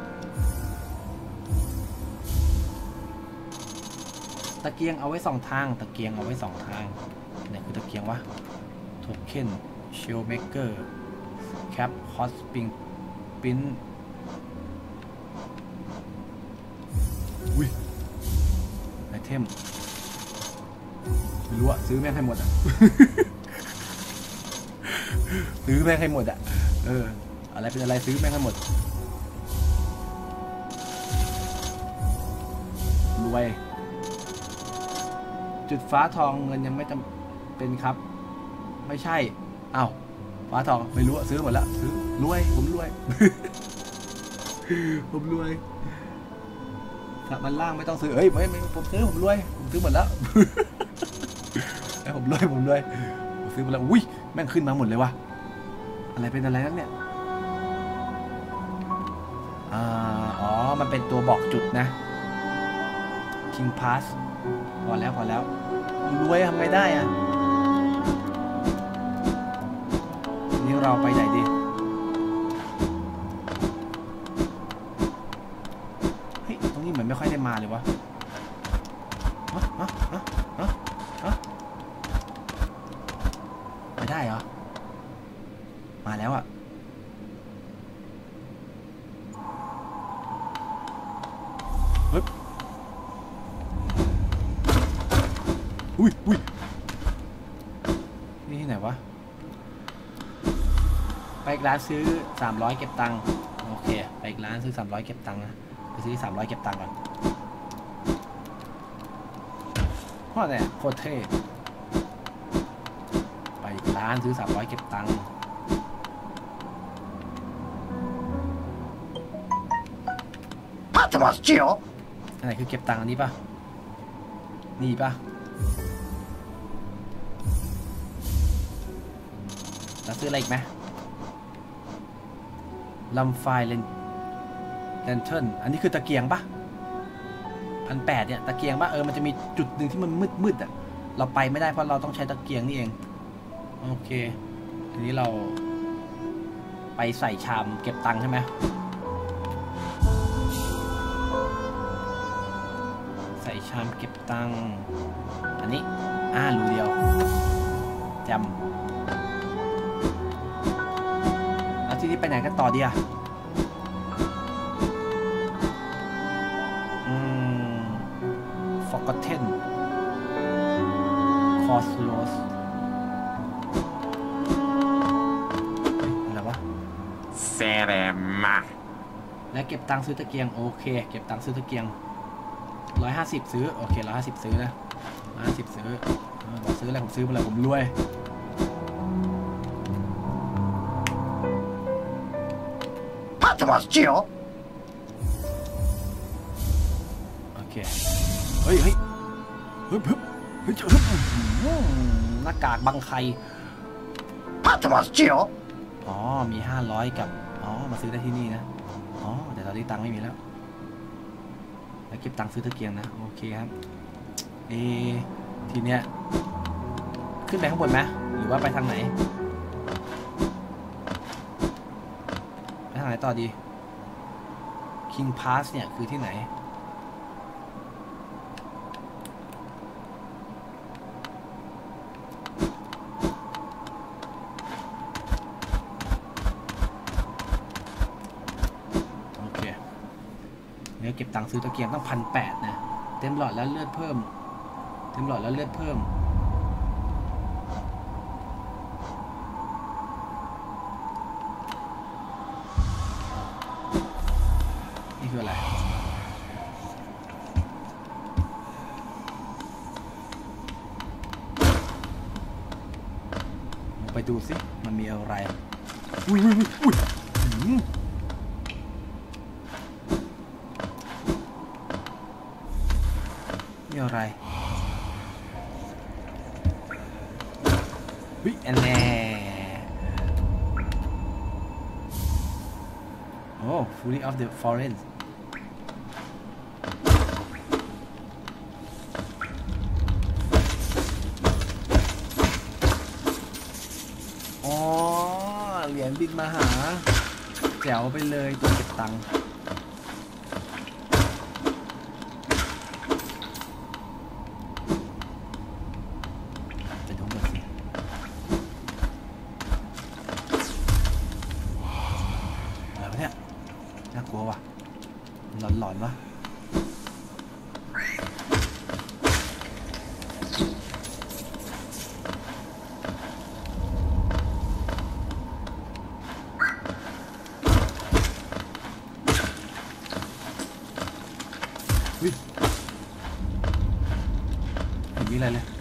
ตะเกียงเอาไว้สองทางตะเกียงเอาไว้สองทางไหนคือตะเกียงวะ token shell maker cap hot spring pin อุ้ยไอเทมไม่รู้อะซื้อแม่งให้หมดอะ ซื้อแม่งให้หมดอะเอออะไรเป็นอะไรซื้อแม่งให้หมดรวยจุดฟ้าทองเงินยังไม่จำเป็นครับไม่ใช่อ้าวฟ้าทองไม่รู้ซื้อหมดละซื้อรวยผมรวย ผมรวยสับมันล่างไม่ต้องซื้อเอ้ยไม่ไม่ผมซื้อผมรวยผมซื้อหมดแล้ว ไอ้ผมรวยผมรวยผมซื้อหมดแล้วอุ้ยแม่งขึ้นมาหมดเลยวะอะไรเป็นอะไรนั่นเนี่ยอ่าอ๋อมันเป็นตัวบอกจุดนะ King Pass พอแล้วพอแล้วรวยทำไงได้อะนี่เราไปไหนดีเฮ้ยตรงนี้เหมือนไม่ค่อยได้มาเลยวะฮะฮะฮะฮะฮะไปได้เหรอมาแล้วอะเฮ้ยอุ้ยอุ้ยนี่ที่ไหนวะไปอีกร้านซื้อสามร้อยเก็บตังค์โอเคไปอีกร้านซื้อสามร้อยเก็บตังค์นะไปซื้อสามร้อยเก็บตังค์ก่อนเพราะเนี่ยโคตรเท่ไปอีกร้านซื้อสามร้อยเก็บตังค์อันไหนคือเก็บตังค์อันนี้ป่ะนี่ป่ะแล้วซื้ออะไรอีกไหมลำไฟเลนเลนเทิร์นอันนี้คือตะเกียงป่ะพันแปดเนี่ยตะเกียงป่ะเออมันจะมีจุดหนึ่งที่มันมืดมืดอ่ะเราไปไม่ได้เพราะเราต้องใช้ตะเกียงนี่เองโอเคทีนี้เราไปใส่ชามเก็บตังค์ใช่ไหมใส่ชาเก็บตังค์อันนี้อ่ารูเดียวจำแล้วทีนี้ไปไหนกันต่อดีอะอืม forgotten crossroads อะไรวะเซเรมาและเก็บตังค์ซื้อตะเกียงโอเคเก็บตังค์ซื้อตะเกียงร้อยห้าสิบซื้อโอเคร้อยห้าสิบซื้อนะร้อยห้าสิบซื้อบอกซื้ออะไรผมซื้อมาเลยผมรวยพัฒนาเจียวโอเคเฮ้ยเฮ้ยเฮ้ยเฮ้ยเฮ้ยหน้ากากบังไข่พัฒนาเจียวอ๋อมีห้าร้อยกับอ๋อมาซื้อได้ที่นี่นะอ๋อแต่ตอนนี้ตังค์ไม่มีแล้วแล้วเก็บตังค์ซื้อตะเกียงนะโอเคครับเอทีเนี้ยขึ้นไปข้างบนไหมหรือว่าไปทางไหนไปทางไหนต่อดี King Pass เนี่ยคือที่ไหนโอเคเนี่ยเก็บตังค์ซื้อตะเกียงต้องพันแปดนะเต็มหลอดแล้วเลือดเพิ่มเต็มหลอดแล้วเลือดเพิ่มนี่คืออะไรไปดูสิมันมีอะไรอุ้ยอุ้ยอุ้ยมีอะไรวิอันแน่โอ้ Fury of the Forest อ๋อเหรียญบินมาหาแจ๋วไปเลยตัวเก็บตังค์กลัวว่ะหลอนๆวะวิเห็นมีอะไรเลย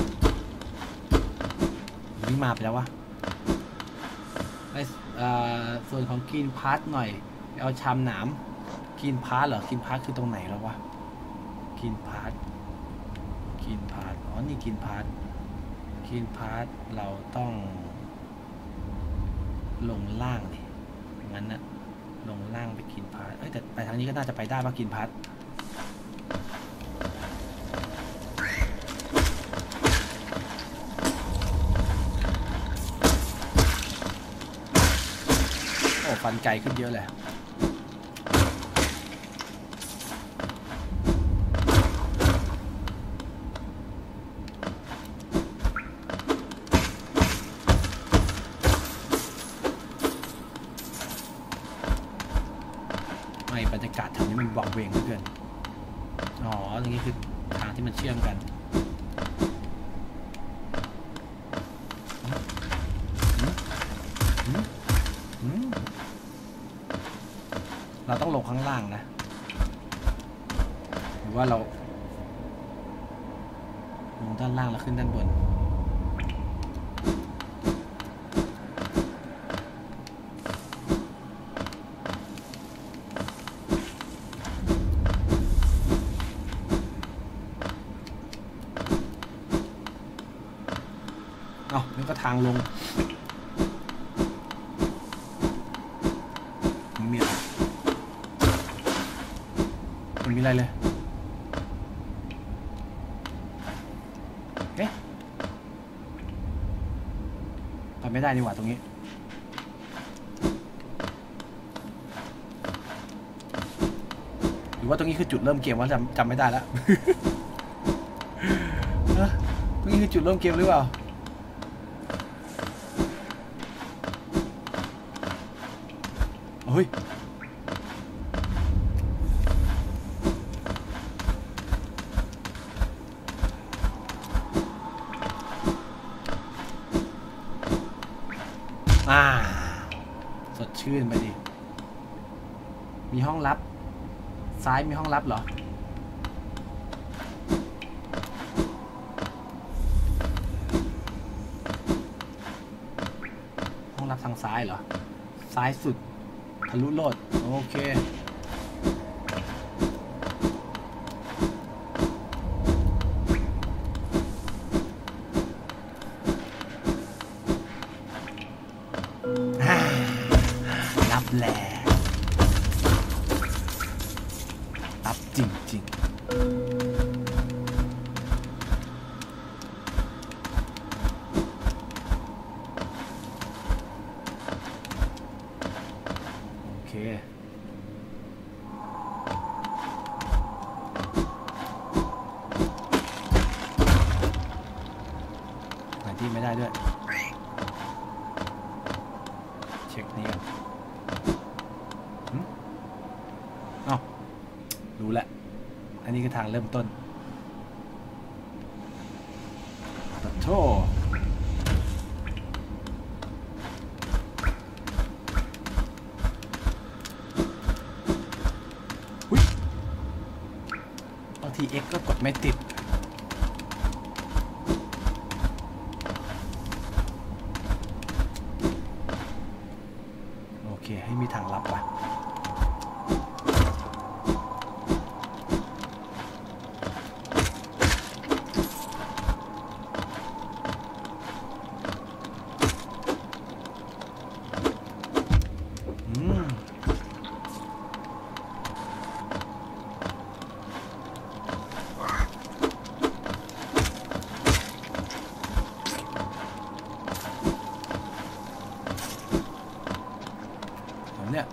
วิ่งมาไปแล้ววะไอส่วนของกินพาร์ทหน่อยเอาชามหนามกินพาร์ทเหรอกินพาร์ทคือตรงไหนแล้ววะกินพาร์ทกินพาร์ทอ๋อนี่กินพาร์ทกินพาร์ทเราต้องลงล่างดิงั้นนะลงล่างไปกินพาร์ทเอ้ยแต่ไปทางนี้ก็น่าจะไปได้ป่ะกินพาร์ทโอ้ฟันไกลขึ้นเยอะเลยบรรยากาศแถวนี้มันวังเวงเหลือเกินอ๋อตรงนี้คือทางที่มันเชื่อมกันเราต้องลงข้างล่างนะหรือว่าเราลงด้านล่างแล้วขึ้นด้านบนอ๋อนี่ก็ทางลงมันมีอะไรมันมีอะไรเลยเอ๊ะไปไม่ได้นี่หว่าตรงนี้หรือว่าตรงนี้คือจุดเริ่มเกมว่าจำจำไม่ได้แล้วเฮ้ยนี่คือจุดเริ่มเกมหรือเปล่าเฮ้ยอ่าสดชื่นไปดิมีห้องลับซ้ายมีห้องลับเหรอห้องลับทางซ้ายเหรอซ้ายสุดทะลุโลดโอเครับแลรับจริงๆโอเคหาที่ไม่ได้ด้วยเช็คนี้กันเอ้ารู้แล้วอันนี้คือทางเริ่มต้นตัดโทอุ๊ยบางที X ก็กดไม่ติดโอเคให้มีทางลับว่ะเนี่ย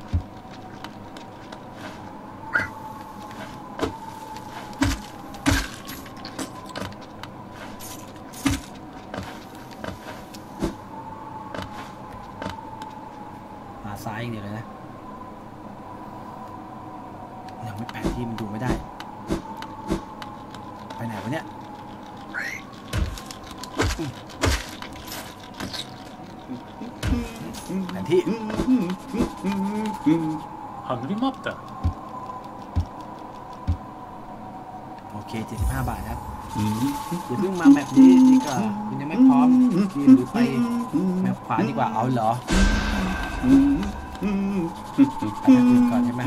มาซ้ายอย่างเดียวเลยนะยังไม่แปลที่มันดูไม่ได้ไปไหนวะเนี่ยแผนที่ 하늘이맞다 โอเคเจ็ดสิบห้าบาทครับอย่าเพิ่งมาแมปนี้ดีกว่าคุณยังไม่พร้อมกินหรือไปแมปขวาดีกว่าเอาเหรอไปทางอื่นก่อนใช่ไหม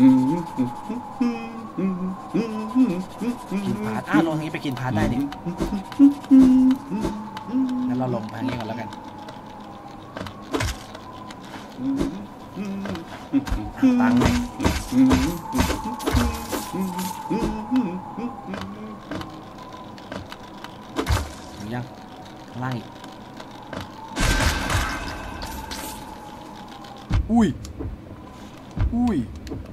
กินพาร์ทอ้าวลงทางนี้ไปกินพาร์ทได้ดิงั้นเราลงทางนี้ก่อนแล้วกันตังค์ไหมถึงยังข้างล่างอีกอุ้ยอุ้ย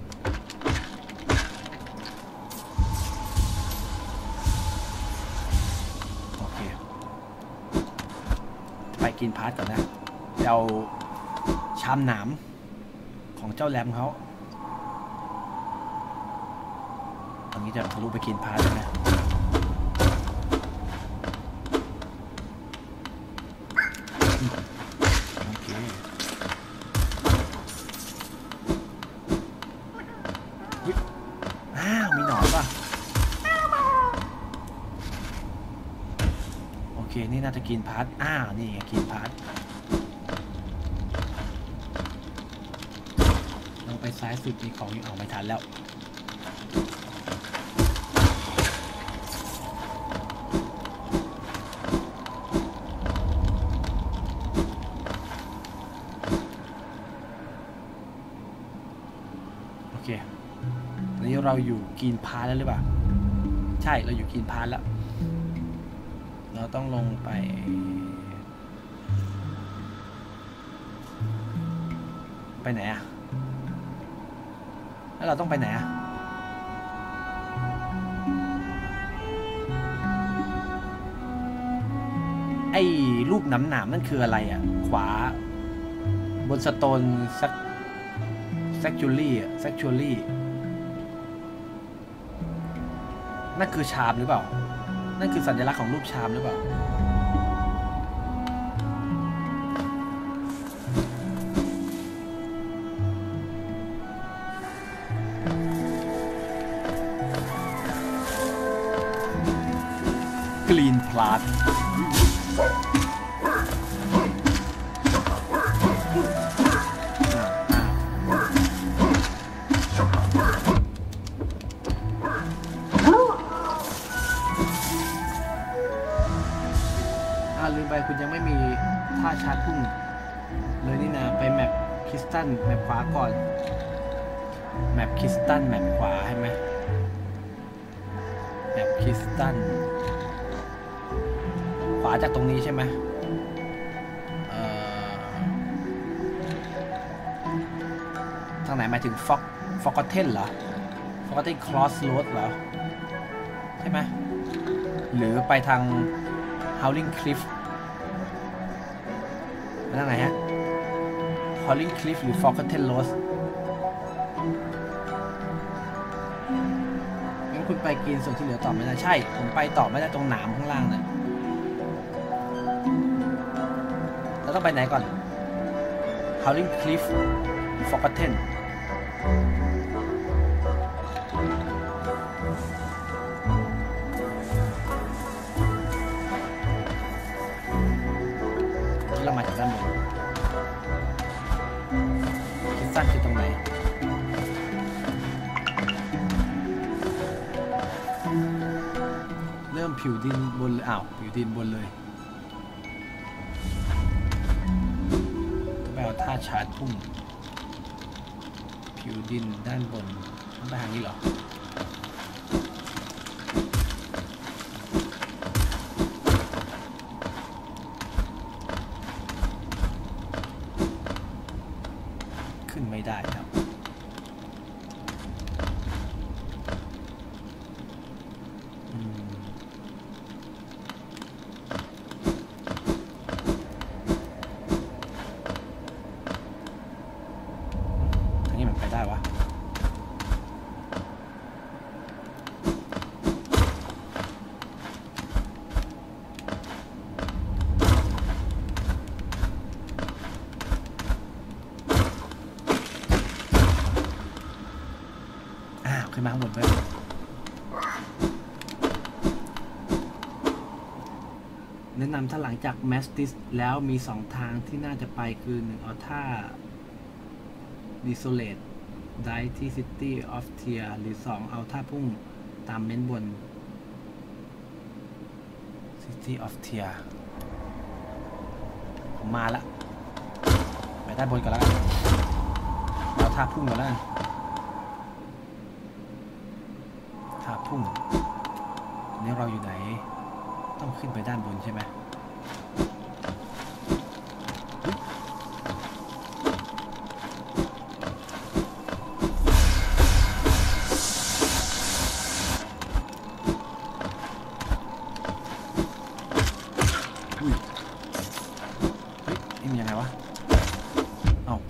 โอเคไปกินพาร์ทก่อนนะเอาชามหนามของเจ้าแรมเขาตอนนี้จะทะลุไปกินพาร์ทแล้วนะโอเคอ้าวมีหนอนป่ะโอเคนี่น่าจะกินพาร์ทอ้าวนี่ไงกินพาร์ทไปซ้ายสุดมีของอยู่เอาไม่ทันแล้วโอเคตอนนี้เราอยู่กินพาร์ทแล้วหรือเปล่าใช่เราอยู่กินพาร์ทแล้วเราต้องลงไปไปไหนอะแล้วเราต้องไปไหนอะไอ้รูปหนำหนามนั่นคืออะไรอ่ะขวาบนสโตนซักแซกจูรี่อ่ะแซกจูรี่นั่นคือชามหรือเปล่านั่นคือสัญลักษณ์ของรูปชามหรือเปล่ากรีนพลาสลืมไปคุณยังไม่มีท่าชาร์จพุ่งเลยนี่นะไปแมปคริสตันแมปขวาก่อนแมปคริสตันแมปขวาใช่ไหมแมปคริสตันขวาจากตรงนี้ใช่ไหมเอ่อทางไหนหมายถึงฟ็อกฟ็อกเทนเหรอฟ็อกเทนครอสโรดเหรอใช่ไหมหรือไปทาง Howling Cliff ไปทางไหนฮะ Howling Cliff หรือ Forgotten Road งั้นคุณไปกินส่วนที่เหลือต่อไม่ได้ใช่ผมไปต่อไม่ได้ตรงหนามข้างล่างนะเราต้องไปไหนก่อน Howling Cliff Forgottenเรามาจากด้านบนคิดสั้นคือตรงไหนเริ่มผิวดินบนอ้าวผิวดินบนเลยต้องไปเอาท่าชาร์จพุ่งผิวดินด้านบนต้องไปทางนี้เหรอไม่ได้ครับทางนี้มันไปได้วะขึ้นมาข้างบนเลยแนะนำถ้าหลังจากแมสติสแล้วมีสองทางที่น่าจะไปคือหนึ่งเอาท่า Desolate ได้ที่ City of Tear หรือสองเอาท่าพุ่งตามเม้นบน City of Tear ผมมาละไปด้านบนก่อนแล้วกันเอาท่าพุ่งก่อนแล้วกันท่าพุ่งนี่เราอยู่ไหนต้องขึ้นไปด้านบนใช่ไหมอุ้ยเฮ้ยนี่มันยังไงวะเอ้า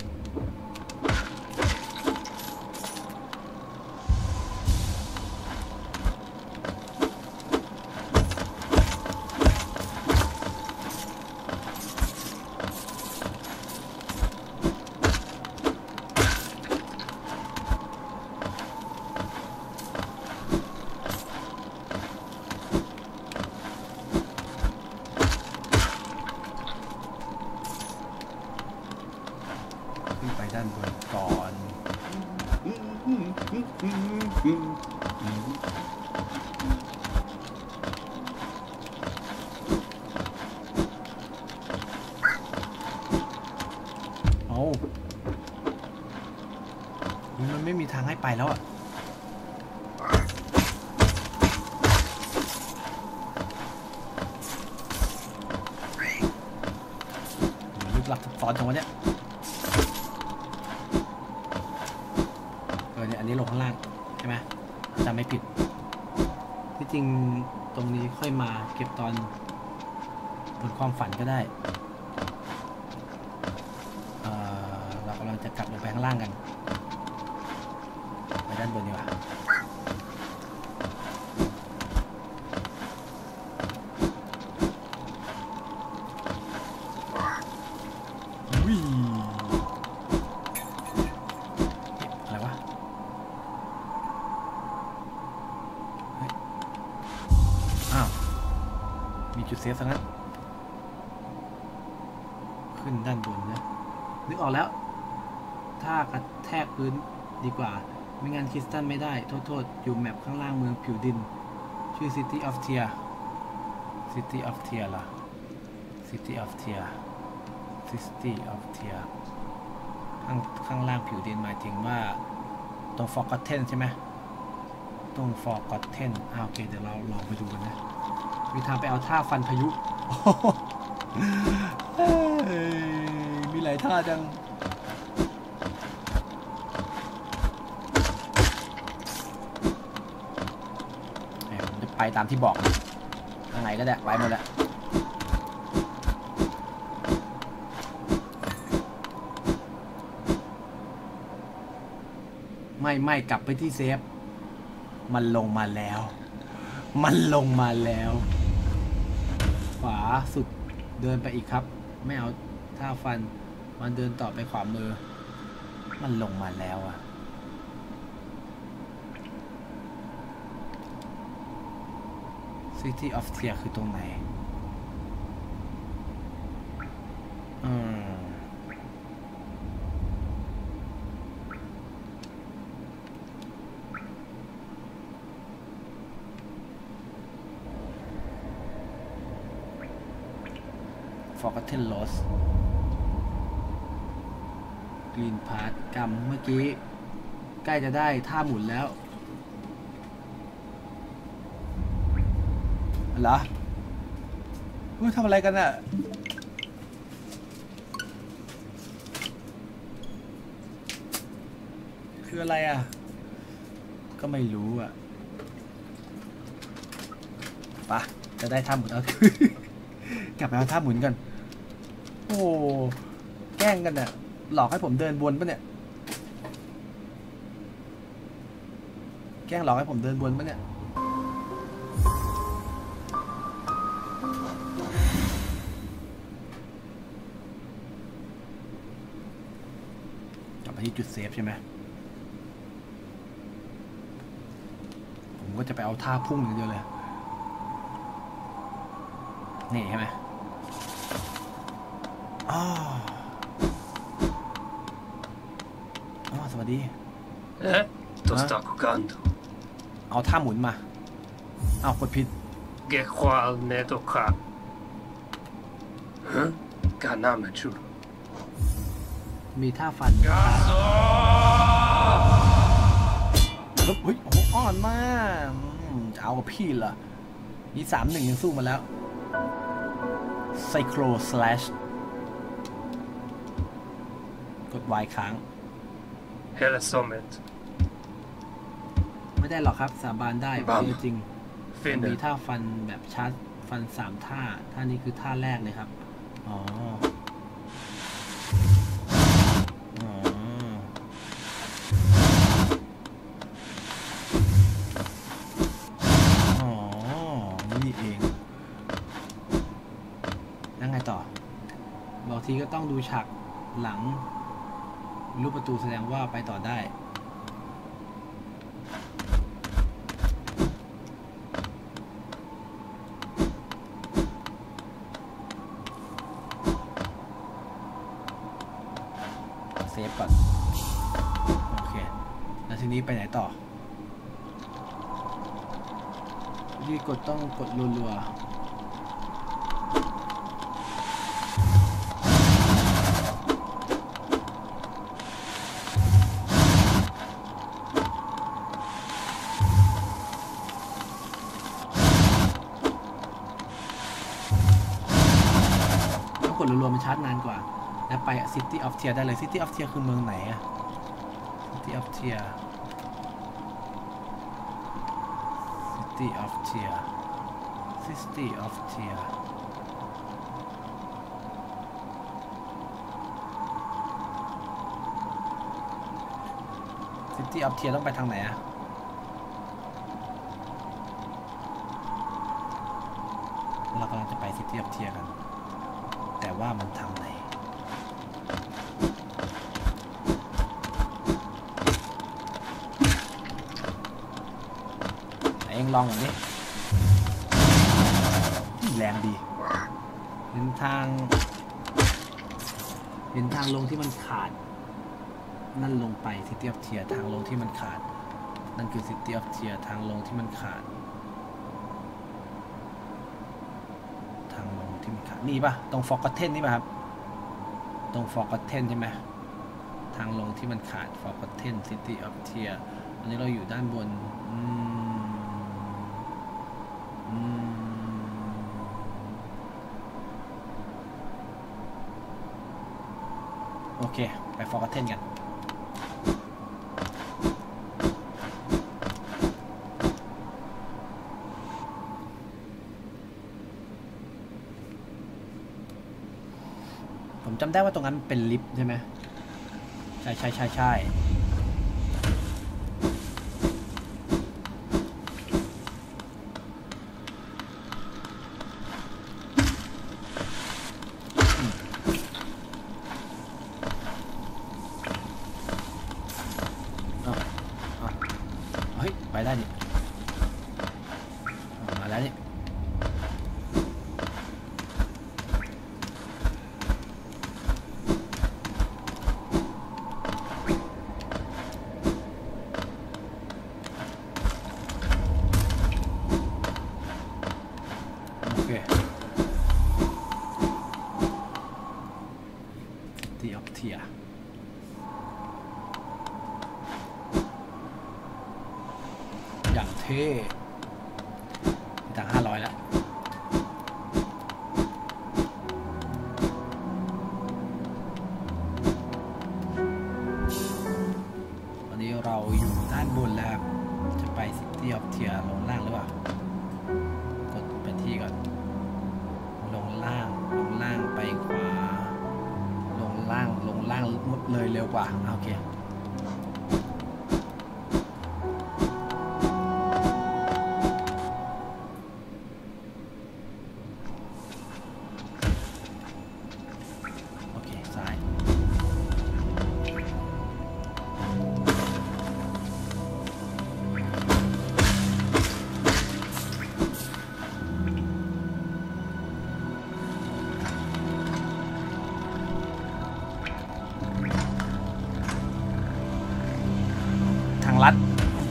ไปด้านบนก่อนโอ้มันไม่มีทางให้ไปแล้วอ่ะลึกลับซับซ้อนจังวะเนี่ยอันนี้ลงข้างล่างใช่ไหมจำไม่ผิดที่จริงตรงนี้ค่อยมาเก็บตอนปิดความฝันก็ได้เอ่อเรากำลังจะกลับลงไปข้างล่างกันไปด้านบนดีกว่าวิ่งอะไรวะอ้าวมีจุดเซฟซะงั้นขึ้นด้านบนนะนึกออกแล้วถ้ากระแทกพื้นดีกว่าไม่งั้นคริสตัลไม่ได้โทษโทษอยู่แมปข้างล่างเมืองผิวดินชื่อ City of Tear City of Tear ล่ะ City of Tear City of Tear ข้างข้างล่างผิวดินหมายถึงว่าตรง Forgotten ใช่ไหมตรง Forgotten อ่าโอเคเดี๋ยวเราลองไปดูกันนะมีทางไปเอาท่าฟันพายุมีหลายท่าจังผมจะไปตามที่บอกทางไหนก็ได้ไปหมดแหละไม่ไม่กลับไปที่เซฟมันลงมาแล้วมันลงมาแล้วขวาสุดเดินไปอีกครับไม่เอาท่าฟันมันเดินต่อไปขวามือมันลงมาแล้วอะ City of Tear คือตรงไหนอืมForgotten Lost Green Path กำเมื่อกี้ใกล้จะได้ท่าหมุนแล้วเหรอเฮ้ยทำอะไรกันอะคืออะไรอะก็ไม่รู้อะปะจะได้ท่าหมุนแล้ว กลับไปเอาท่าหมุนกันโอ้แกล้งกันเนี่ยหลอกให้ผมเดินวนปะเนี่ยแกล้งหลอกให้ผมเดินวนปะเนี่ยกลับไปที่จุดเซฟใช่ไหมผมก็จะไปเอาท่าพุ่งอย่างเดียวเลยนี่ใช่ไหมอ๋ออ๋อสวัสดีเอ๊ะตัวสตาร์กันเอาท่าหมุนมาเอากดผิดเกควาลเนโตคาฮะการน้ำมันชูมีท่าฟันปึ๊บเฮ้ยโอ้อ่อนมากจะเอากับพี่เหรอนี่สามหนึ่งยังสู้มาแล้วไซโครสแลชกด Y ค้างเฮลซอมเมตไม่ได้หรอกครับสาบานได้จริงมีท่าฟันแบบชาร์จฟันสามท่าท่านี้คือท่าแรกเลยครับอ๋ออ๋อนี่เองแล้วไงต่อบางทีก็ต้องดูฉากหลังรูปประตูแสดงว่าไปต่อได้เซฟก่อนโอเคแล้วทีนี้ไปไหนต่อที่กดต้องกดรัวๆกดรัวๆมันชาร์จนานกว่าแล้วไป City of Tear ได้เลย City of Tear คือเมืองไหนอะ City of Tear City of Tear City of Tear City of Tears ต้องไปทางไหนอะเรากำลังจะไป City of Tears กันแต่ว่ามันทางไหนเองลองหน่อยดิแรงดีเห็นทางเห็นทางลงที่มันขาดนั่นลงไป City of Tears ทางลงที่มันขาดนั่นคือ City of Tears ทางลงที่มันขาดทางลงที่มันขาดนี่ป่ะตรง Forgotten นี่ป่ะครับตรง Forgotten ใช่ไหมทางลงที่มันขาด Forgotten City of Tears อันนี้เราอยู่ด้านบนอืมอืมโอเคไป Forgotten กันผมจำได้ว่าตรงนั้นเป็นลิฟต์ใช่ไหมใช่ใช่ใช่ใช่เฮ้ยไปได้ดิมาแล้วนี่อย่างเท่ตังห้าร้อยแล้วตอนนี้เราอยู่ด้านบนแล้วจะไป City of Tears ลงล่างหรือเปล่ากดไปที่ก่อนลงล่างลงล่างไปขวาลงล่างลงล่างเลยเร็วกว่าโอเคลัด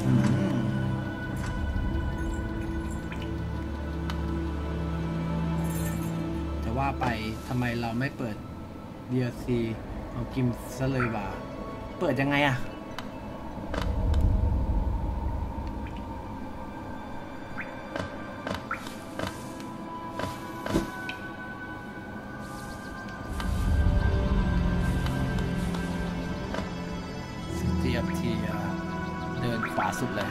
จะว่าไปทำไมเราไม่เปิด ดี แอล ซี เอากิมซะเลยว่าเปิดยังไงอะเดินขวาสุดเลย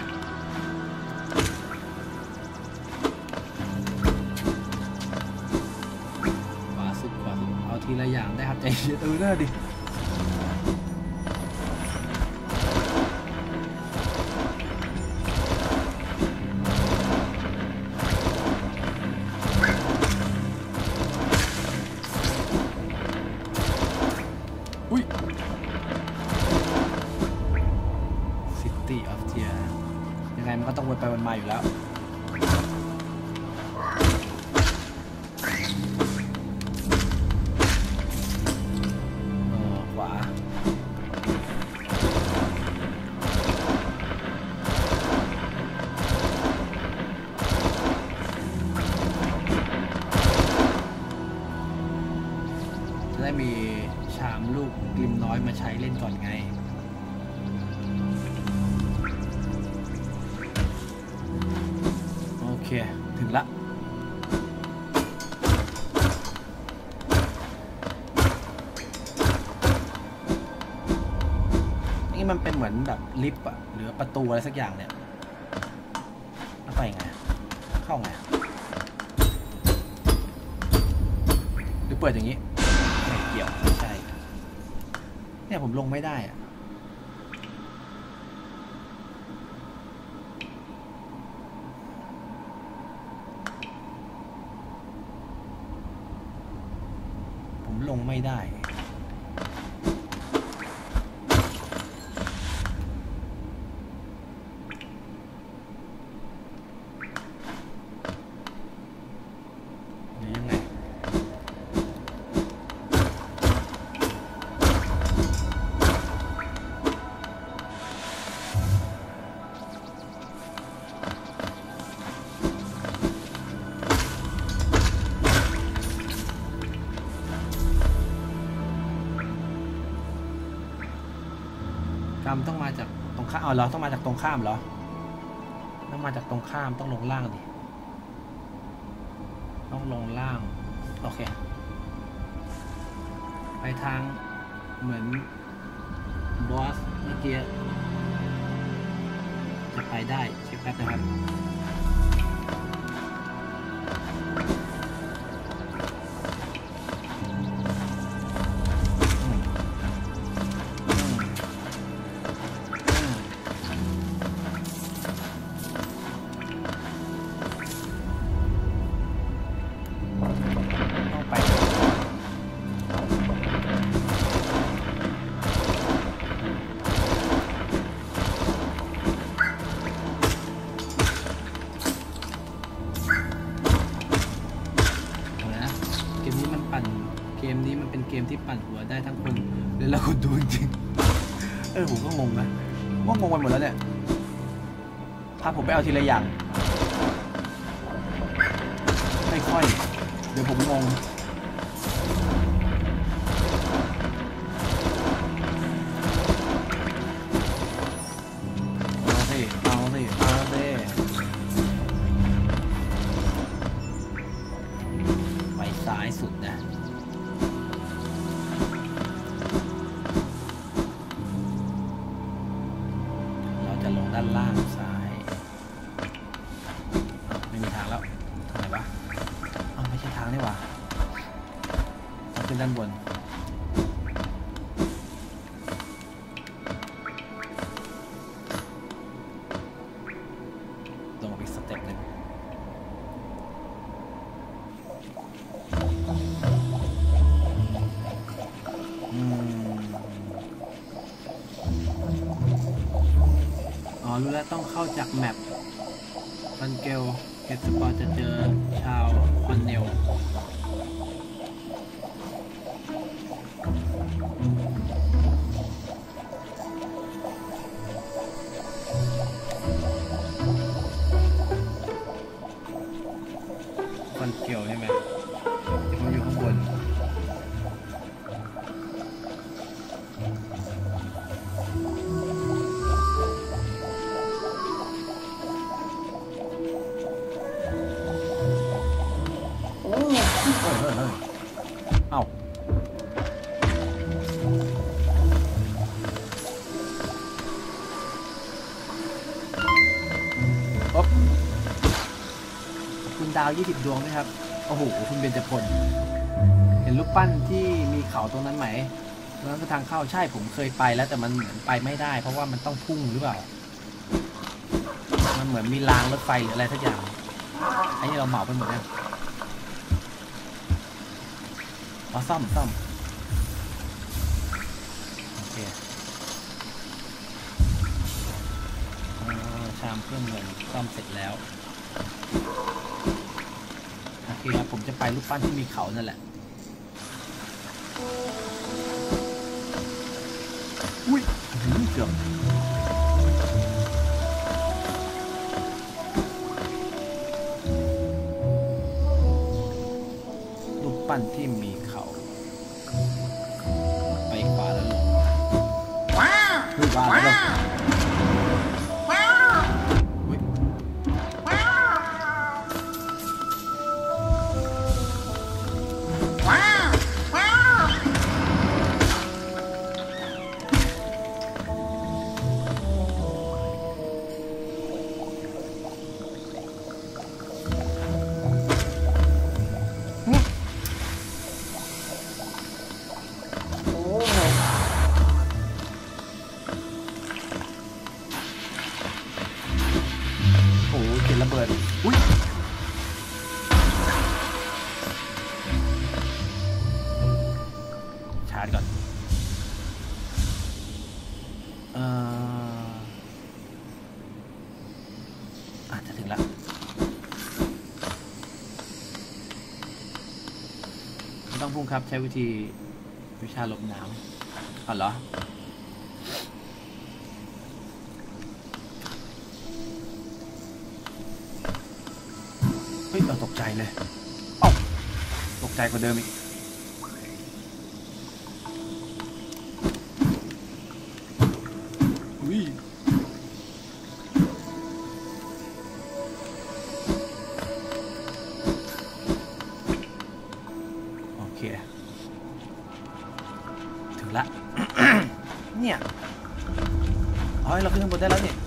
ขวาสุดขวาสุดเอาทีละอย่างได้ครับใจเย็นเออเน่าดิอุ้ยCity of Tears ยังไงมันก็ต้องวนไปวนมาอยู่แล้วเออขวาจะได้มีชามลูกกลิมน้อยมาใช้เล่นก่อนไงโอเคถึงละนี่มันเป็นเหมือนแบบลิฟต์อะหรือประตูอะไรสักอย่างเนี่ยแล้วไปไงเข้าไงหรือเปิดอย่างนี้ไม่เกี่ยวไม่ใช่เนี่ยผมลงไม่ได้อะไม่ได้ยังไงกรรมต้องมาจากตรงข้ามอ๋อเหรอต้องมาจากตรงข้ามเหรอต้องมาจากตรงข้ามต้องลงล่างดิต้องลงล่างโอเคไปทางเหมือนบอสเมื่อกี้จะไปได้เช็คแป๊บนะครับเกมนี้มันเป็นเกมที่ปั่นหัวได้ทั้งคนและเราคนดูจริงเออผมก็งงนะว่างงไปหมดแล้วเนี่ยพาผมไปเอาทีละอย่างไม่ค่อยเดี๋ยวผมงงเอาสิเอาสิเอาสิไปซ้ายสุดนะด้านล่างซ้ายไม่มีทางแล้วทางไหนวะอ้าวไม่ใช่ทางนี่หว่าต้องขึ้นด้านบนลงอีกสเต็ปหนึ่งอ๋อรู้แล้วต้องเข้าจากแมปฟันเกลเกตสปอร์จะเจอชาวคอนเนลฟันเกลใช่ไหมผมอยู่ข้างบนเอ้าอ๊บคุณดาวยี่สิบดวงไหมครับโอ้โหคุณเบญจพลเห็นรูปปั้นที่มีเขาตรงนั้นไหมตรงนั้นคือทางเข้าใช่ผมเคยไปแล้วแต่มันเหมือนไปไม่ได้เพราะว่ามันต้องพุ่งหรือเปล่ามันเหมือนมีรางรถไฟหรืออะไรสักอย่างไอ้นี่เราเหมาไปหมดแล้วมาซ่อมซ่อมโอเคชามเครื่องเงินซ่อมเสร็จแล้วโอเคครับผมจะไปรูปปั้นที่มีเขานั่นแหละอุ้ยเกือบรูปปั้นที่มีเขาไปขวาแล้วลงว้าวขึ้นขวาแล้วลงว้าวว้าวว้าวว้าวระเบิดอุ้ยอาจจะถึงแล้วไม่ต้องพุ่งครับใช้วิธีวิชาหลบหนาวอ๋อเหรอเฮ้ยเราตกใจเลยอ้าวตกใจกว่าเดิมอีกอุ้ยโอเคถึงละ เนี่ยอ๋อเราขึ้นข้างบนได้แล้วเนี่ย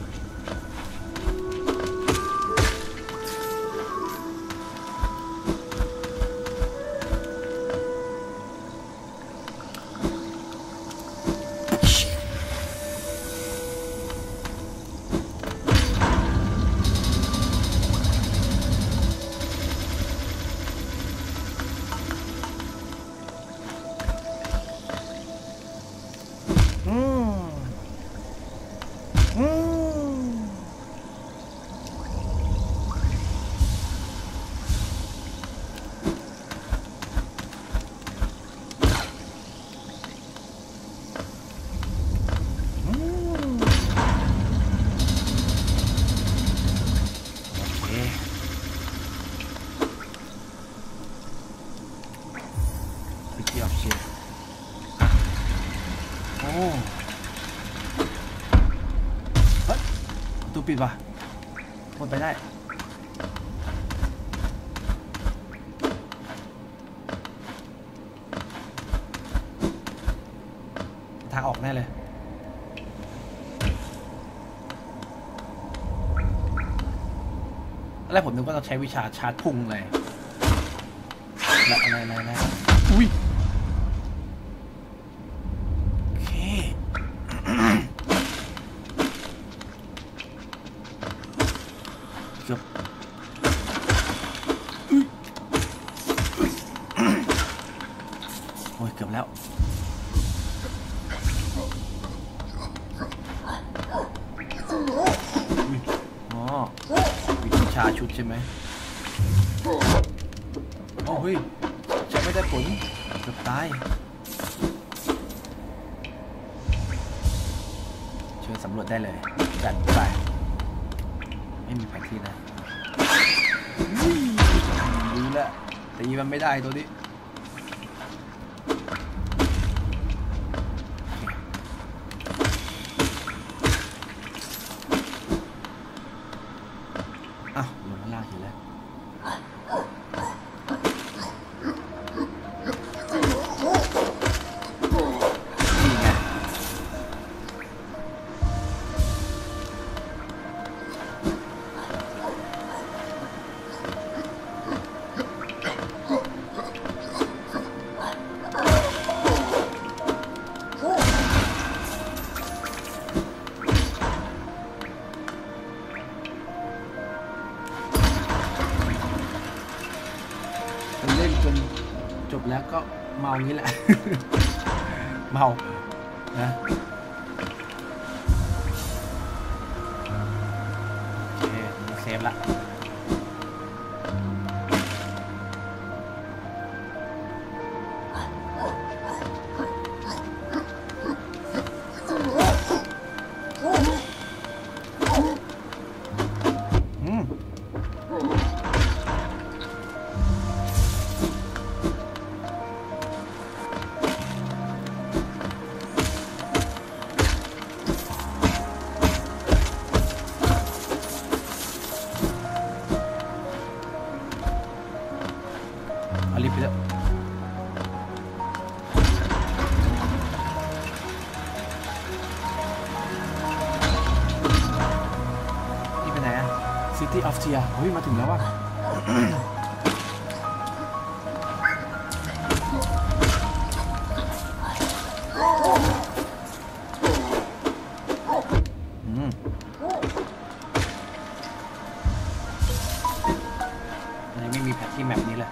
ปิดป่ะหมดไปได้ทางออกแน่เลยแล้วผมนึกว่าเราใช้วิชาชาร์จพุ่งเลยแล้วอะไรอะไรอะไรอุ้ยโอเคเกือบโอ้ยเกือบแล้วอ๋อวิธีชาชุดใช่ไหมโอ้เฮ้ยใช้ไม่ได้ผลเกือบตายช่วยสำรวจได้เลยจัดไปไม่มีแผนที่นะดีแล้วตีมันไม่ได้ตัวนี้อ้าวลงข้างล่างเห็นแล้วนี่ไงเล่นจนจบแล้วก็เมางี้แหละ เมานะโอเคเซฟละอืมเอาลิฟต์ไปแล้วนี่ไปไหนอะ City of Tear เฮ้ยมาถึงแล้วว่ะ อืมยังไม่มีแพทที่แมปนี้เลย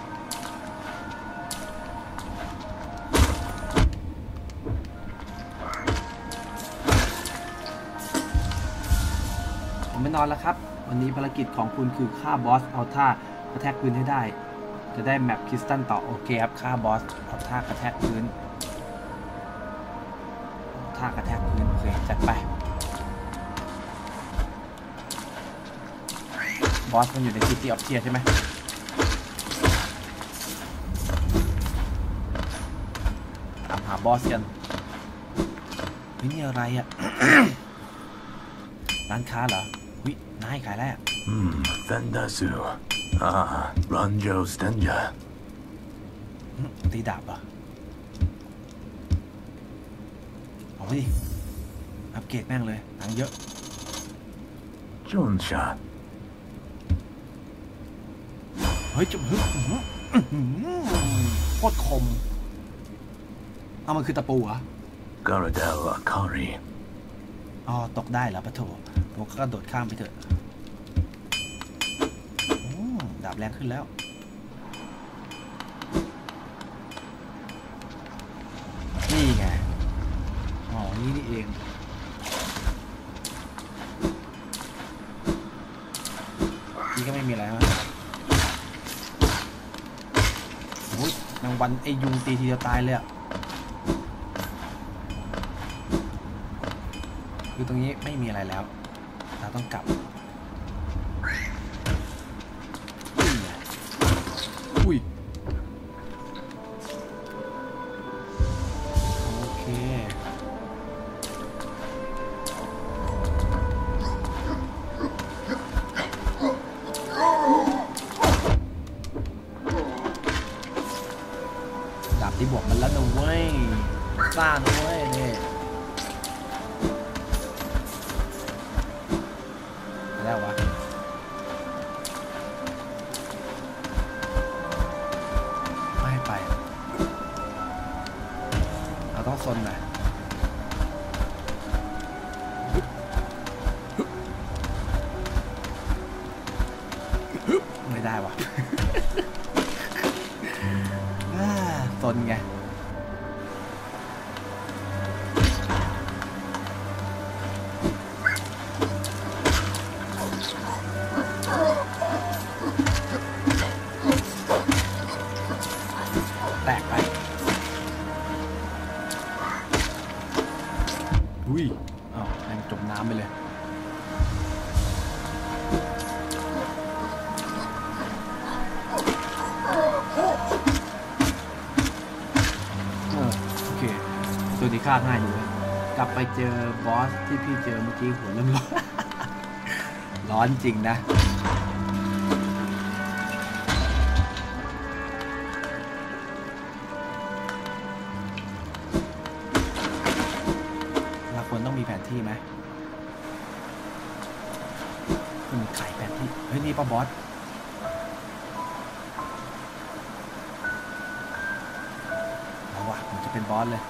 ผมไม่นอนแล้วครับวันนี้ภารกิจของคุณคือฆ่าบอสเอาท่ากระแทกพื้นให้ได้จะได้แมปคริสตัลต่อโอเคครับฆ่าบอสเอาท่ากระแทกพื้นท่ากระแทกพื้นโอเคจัดไปบอสมันอยู่ในซิตี้ออฟเทียใช่ไหมตามหาบอสกันเฮ้ยนี่อะไรอ่ะ ร้านค้าเหรอวินายขายแล้วอืมเซนดาซูอ่ารันโจสเตนจาตีดาบเหรอเอาไปดิอัปเกรดแม่งเลยตังเยอะจอนชาเฮ้ยจุ๊บฮึบโคตรคมเอามันคือตะปูเหรอการ์เดลอาคารีอ๋อตกได้เหรอปะโถผมก็กระโดดข้ามไปเถอะดาบแรงขึ้นแล้วนี่ไงอ๋อนี่นี่เองนี่ก็ไม่มีอะไรมั้งโอ้ยแมงวันไอยุงตีทีเดียวตายเลยอะคือตรงนี้ไม่มีอะไรแล้วเราต้องกลับอุ้ยโอเคดาบที่บวกมันแล้วนะเว้ยซ่านะเว้ยเนี่ยแล้ววะไม่ให้ไปเราต้องซนหน่อยไม่ได้วะ ซนไงแตกไปอุ้ยอ้าวแม่งจมน้ำไปเลยโอเคตัวนี้ฆ่าง่ายอยู่เลยกลับไปเจอบอสที่พี่เจอเมื่อกี้หัวเริ่มร้อน ร้อนจริงนะต้องมีแผนที่ไหมมันมีขายแผนที่เฮ้ยนี่ป้าบอสเอาวะมันจะเป็นบอสเลย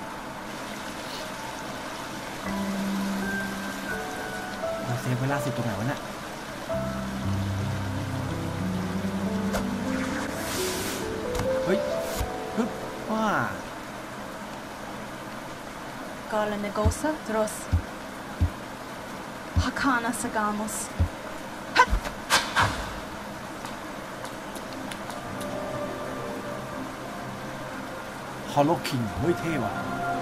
เราเซฟเวลาสุดตรงไหนวะเนี่ยเฮ้ยฮึบว้า Gala negosa dros. Hakana sagamos. ฮอลโลคิงเฮ้ยเท่ว่ะ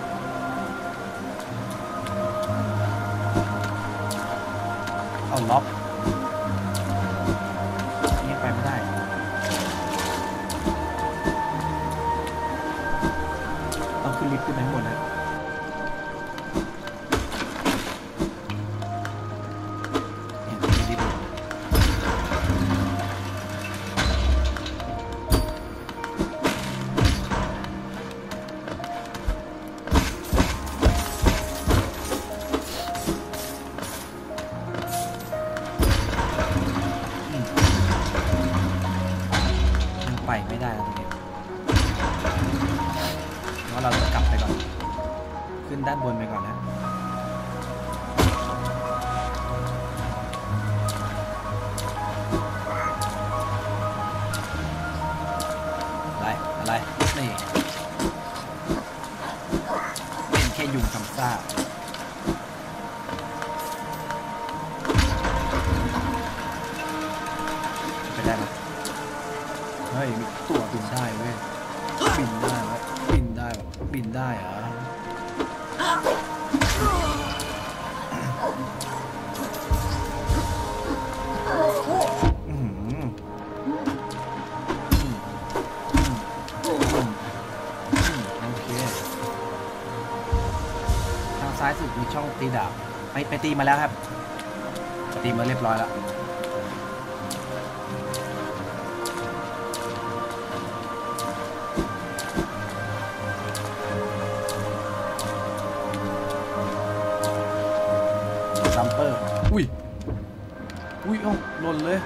เอาล็อกนี่ไปไม่ได้ต้องขึ้นลิฟต์ขึ้นไปหมดนะไปไม่ได้แล้วตรงนี้เพราะเราจะกลับไปก่อนขึ้นด้านบนไปก่อนนะอะไรอะไรนี่เป็นแค่ยุงทำซ่าได้ไหมเฮ้ยมีตัวบินได้เว้ยบินได้เว้ยบินได้บินได้เหรออืมอืมอืมโอเคทางซ้ายสุดมีช่องตีดาบไปไปตีมาแล้วครับตีมาเรียบร้อยแล้วซัมเปอร์อุ้ยอุ้ยเอ้าหล่นเลย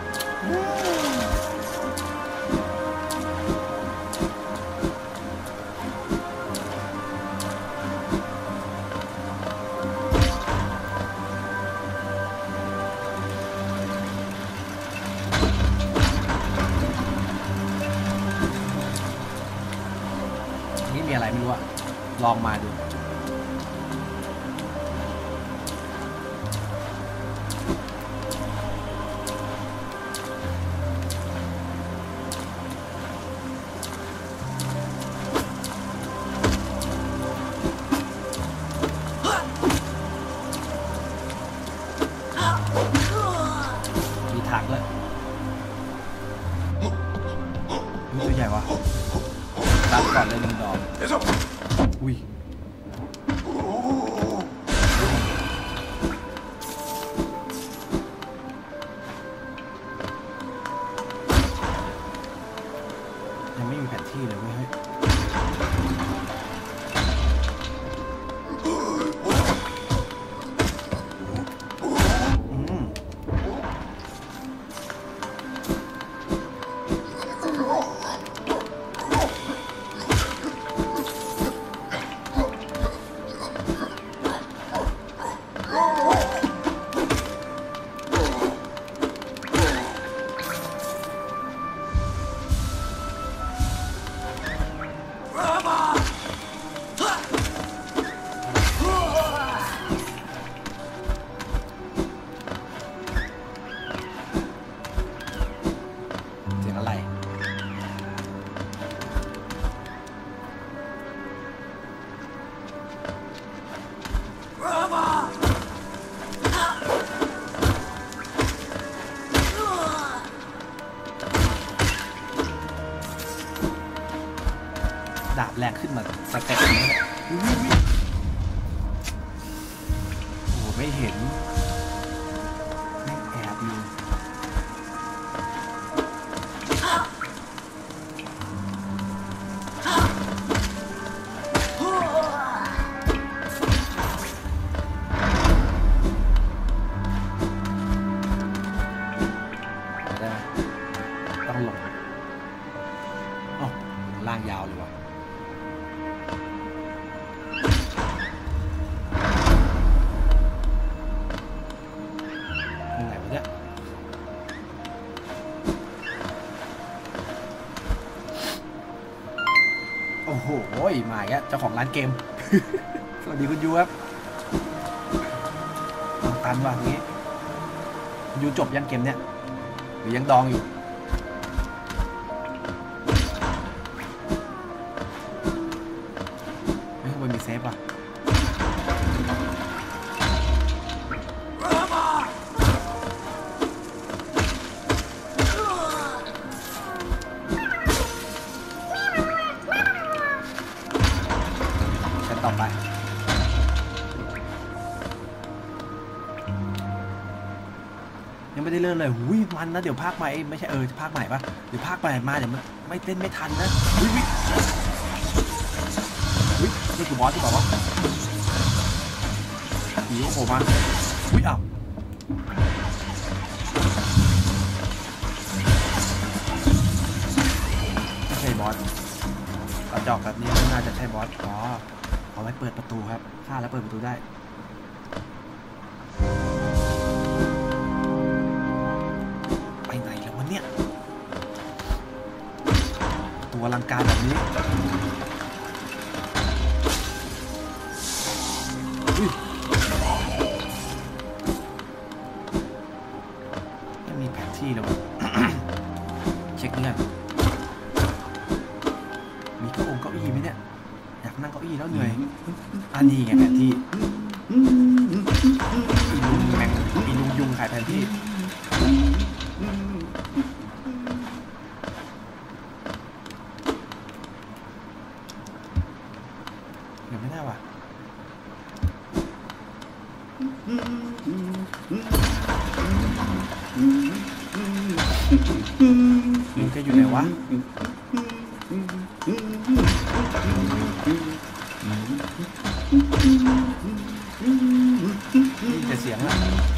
นี่มีอะไรไม่รู้อะลองมาดูมีถังเลยนี่ตัวใหญ่วะตัดก่อนเลยหนึ่งดอกอุ้ยยังไม่มีแผนที่เลยเว้ยอืมเสียงอะไรดาบแรงขึ้นมาสเต็ปนี้อุ๊ยอุ๊ยโอ้โหไม่เห็นแม่งแอบอยู่ได้ไหมต้องลงอ๋อล่างยาวเลยวะยังไงวะเนี่ยโอ้โหมาอีกแล้วเจ้าของร้านเกม สวัสดีคุณยูครับตันว่ะงี้คุณยูจบยังเกมเนี้ยหรือยังดองอยู่ไม่ข้างบนมีเซฟอ่ะชั้นต่อไปยังไม่ได้เริ่มเลยหุ้ยมันนะเดี๋ยวภาคใหม่ไม่ใช่เออภาคใหม่ปะเดี๋ยวภาคใหม่มาเดี๋ยวมันไม่เต้นไม่ทันนะหุ้ยหุ้ยหุ้ยนี่คือบอสที่บอกว่าผีโผล่มาหุ้ยอ้าวไม่ใช่บอสกระจอกแบบนี้ไม่น่าจะใช่บอสอ๋อเอาไว้เปิดประตูครับฆ่าแล้วเปิดประตูได้ไปไหนแล้ววะเนี่ยตัวอลังการแบบนี้อุ้ยไม่มีแผนที่เลยวะช็คนี่กันมีเก้าองเก้าอี้ไหมเนี่ยอยากนั่งเก้าอี้แล้วเหนื่อยอันนี้ไงแผนที่อีลุงแมงอีลุงยุงขายแผนที่เดี๋ยวไม่ได้ว่ะลุงแกอยู่ไหนวะนี่แต่เสียงอะ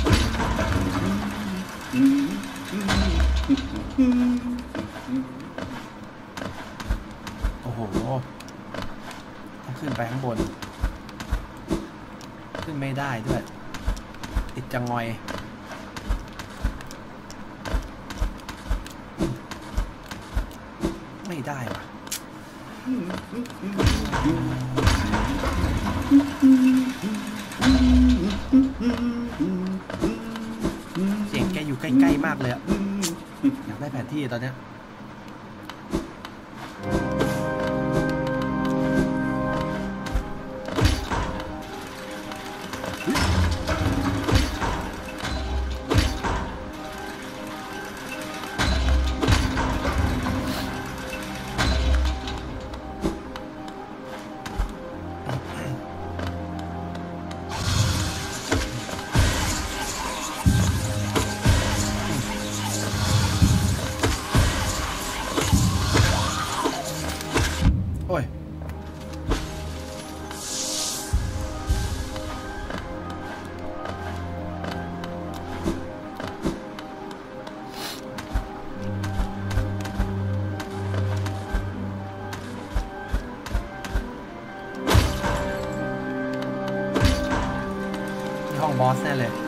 โอ้โหต้องขึ้นไปข้างบนขึ้นไม่ได้ด้วยติดจังงอยไม่ได้ว่ะเสียงแกอยู่ใกล้ๆมากเลยอะอยากได้แผนที่ตอนเนี้ยโอ้ยนี่ห้องบอสแน่เลย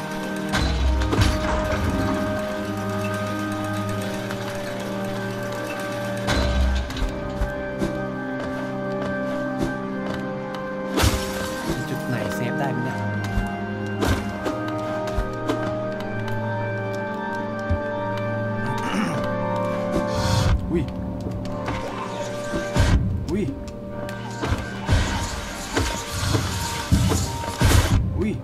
จุดไหนเซฟได้ไหมเนี่ยอุ้ยอุ้ยอุ้ย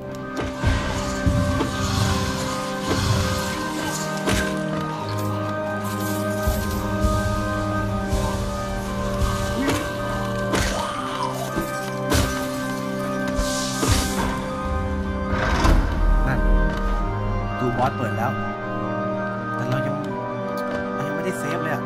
นั่นดูบอสเปิดแล้วแต่เรายังเรายังไม่ได้เซฟเลยอะ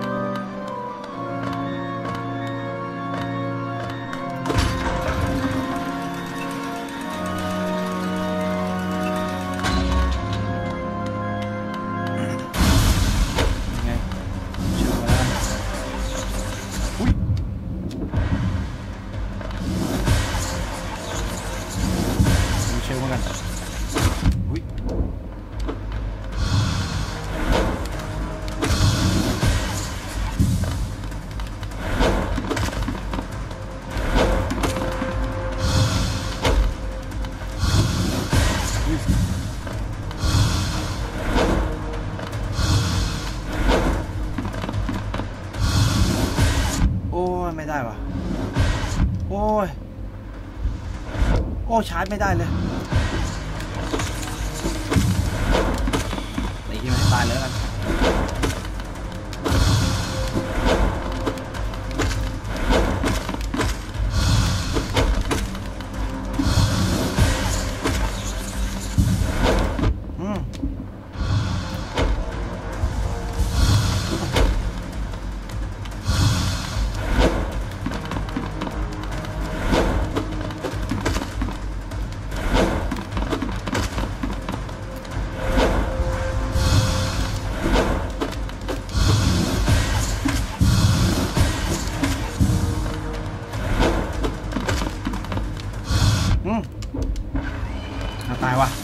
ยังไงเชื่อมาแล้วกันอุ้ยดูเชื่อมากันอุ้ยโอ้ยไม่ได้ว่ะโอ้ยโอ้ชาร์จไม่ได้เลยตีที่มันให้ตายเลยแล้วกันอืมอืมน่าตายว่ะ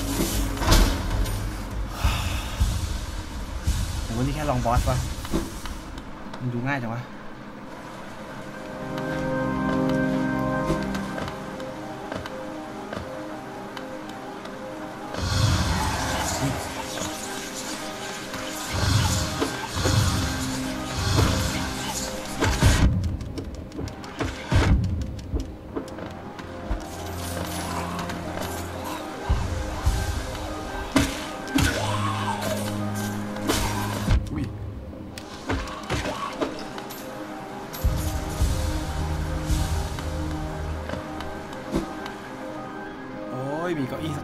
แต่วันนี้แค่ลองบอสวะมันดูง่ายจังวะ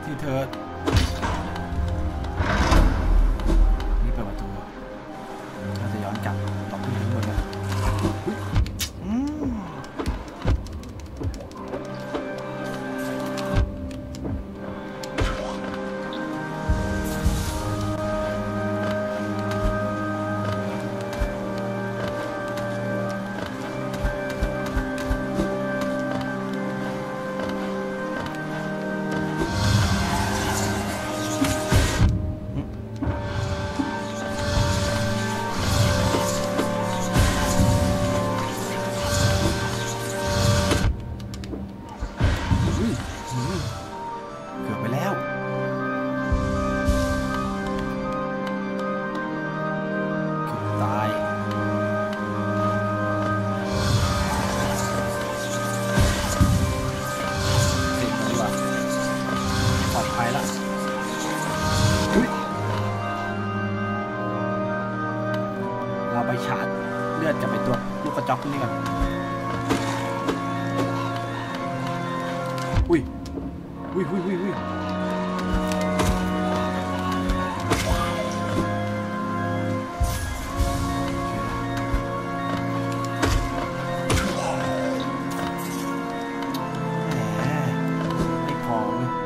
ที่เธอนี่เปิดประตูเราจะย้อนกลับต่อขึ้นข้างบนกันอืมเกือบไปแล้วเกือบตายเสร็จดีกว่าปลอดภัยแล้วเราไปชาร์จเลือดกับไปตัวลูกกระจอกนี่กันอุ้ยอุ้ยอุ้ยอุ้ยอุ้ยแหมไม่พอเว้ย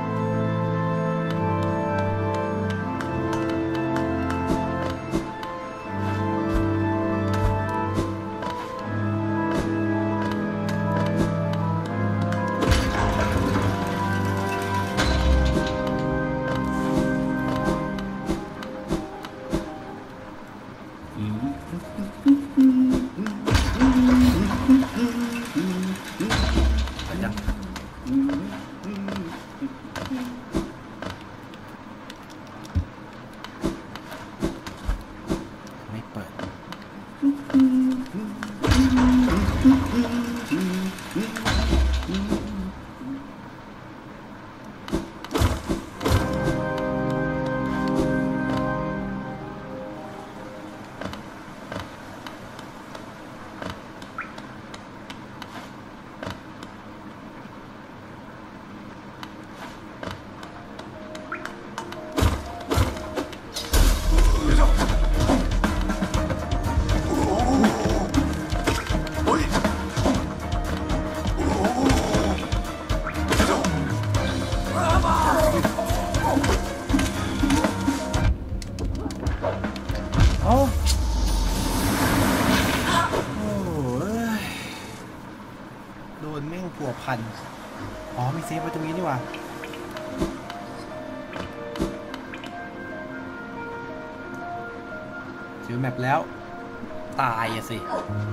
ไปยังไม่เปิดโอ้โอ้ยโดนแม่งผัวพันอ๋อมีเซฟไว้ตรงนี้นี่หว่าเจอแมปแล้วตายอะสิ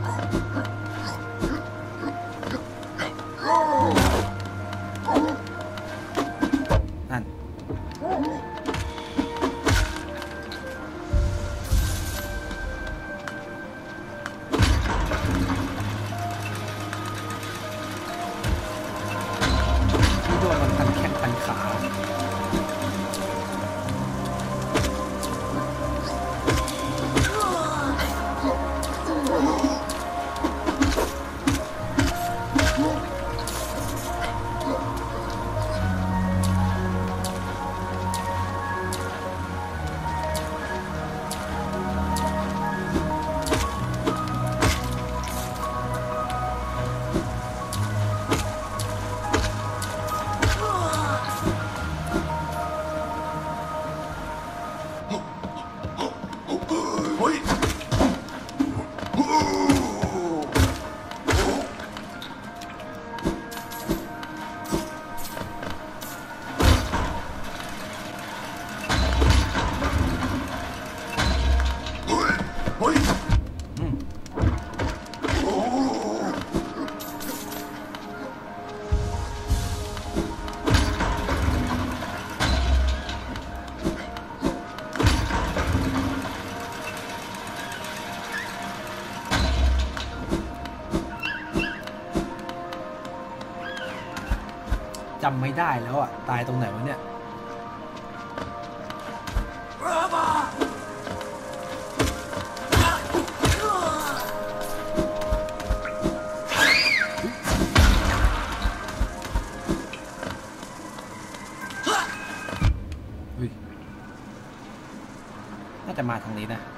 นั่นที่โดนมันพันแข้งพันขาจำไม่ได้แล้วอ่ะตายตรงไหนวะเนี่ยน่าจะมาทางนี้นะ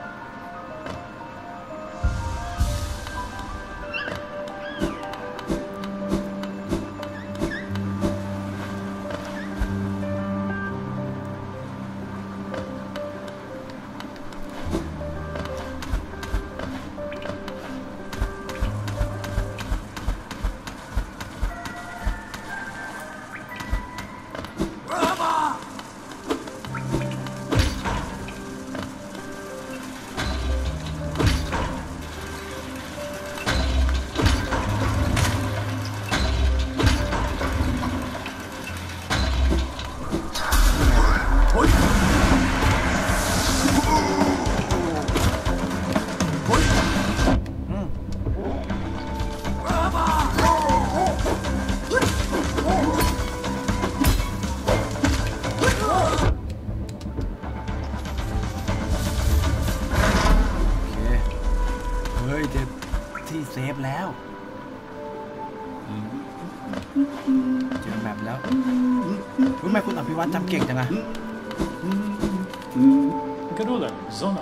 เซฟแล้วเจอแบบแล้วรู้ไหมคุณอภิวัตจำเก่งจังอะ Garuda, zona.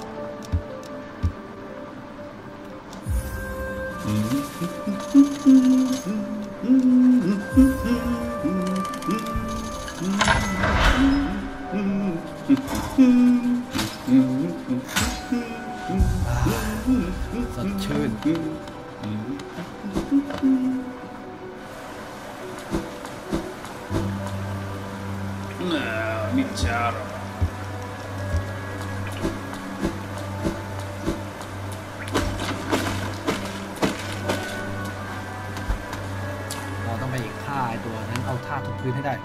สดชื่นมิจฉาเราต้องไปอีกฆ่าไอ้ตัวนั้นเอาท่าทุกพื้นให้ได้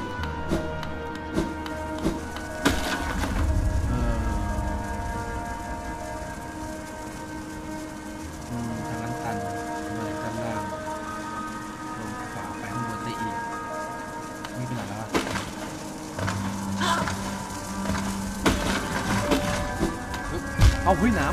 เอาหุ้ยน้ำ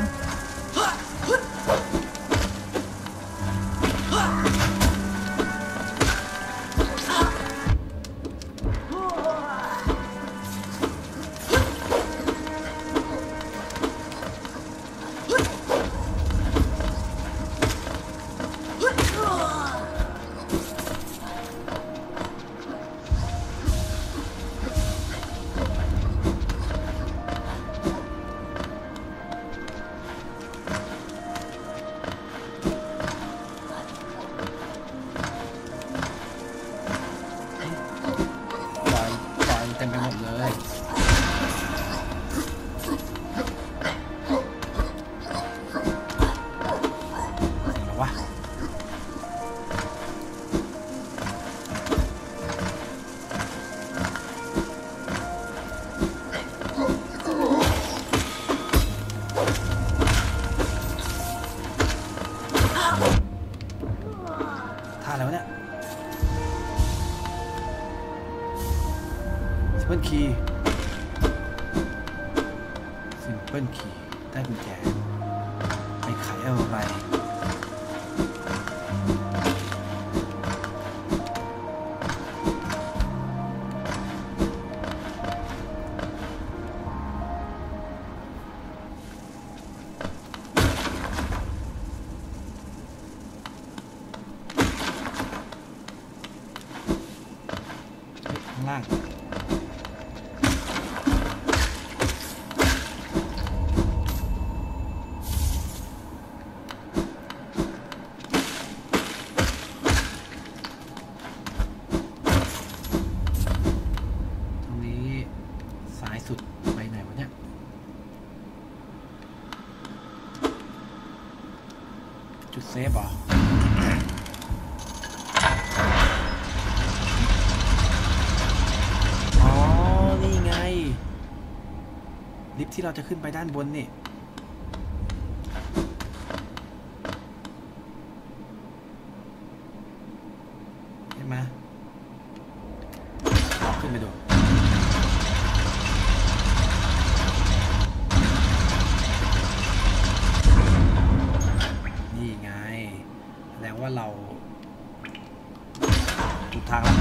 เต็มไปหมดเลยวะท่าอะไรวะเนี่ยซิมเปิลคีย์ซิมเปิลคีย์ได้กุญแจไปขายอะไรข้างล่างสุดไปไหนวะเนี่ยจุดเซฟเหรออ๋อนี่ไงลิฟต์ที่เราจะขึ้นไปด้านบนนี่เห็นไหมขึ้นไปดูแสดงว่าเราถูกทางแล้ว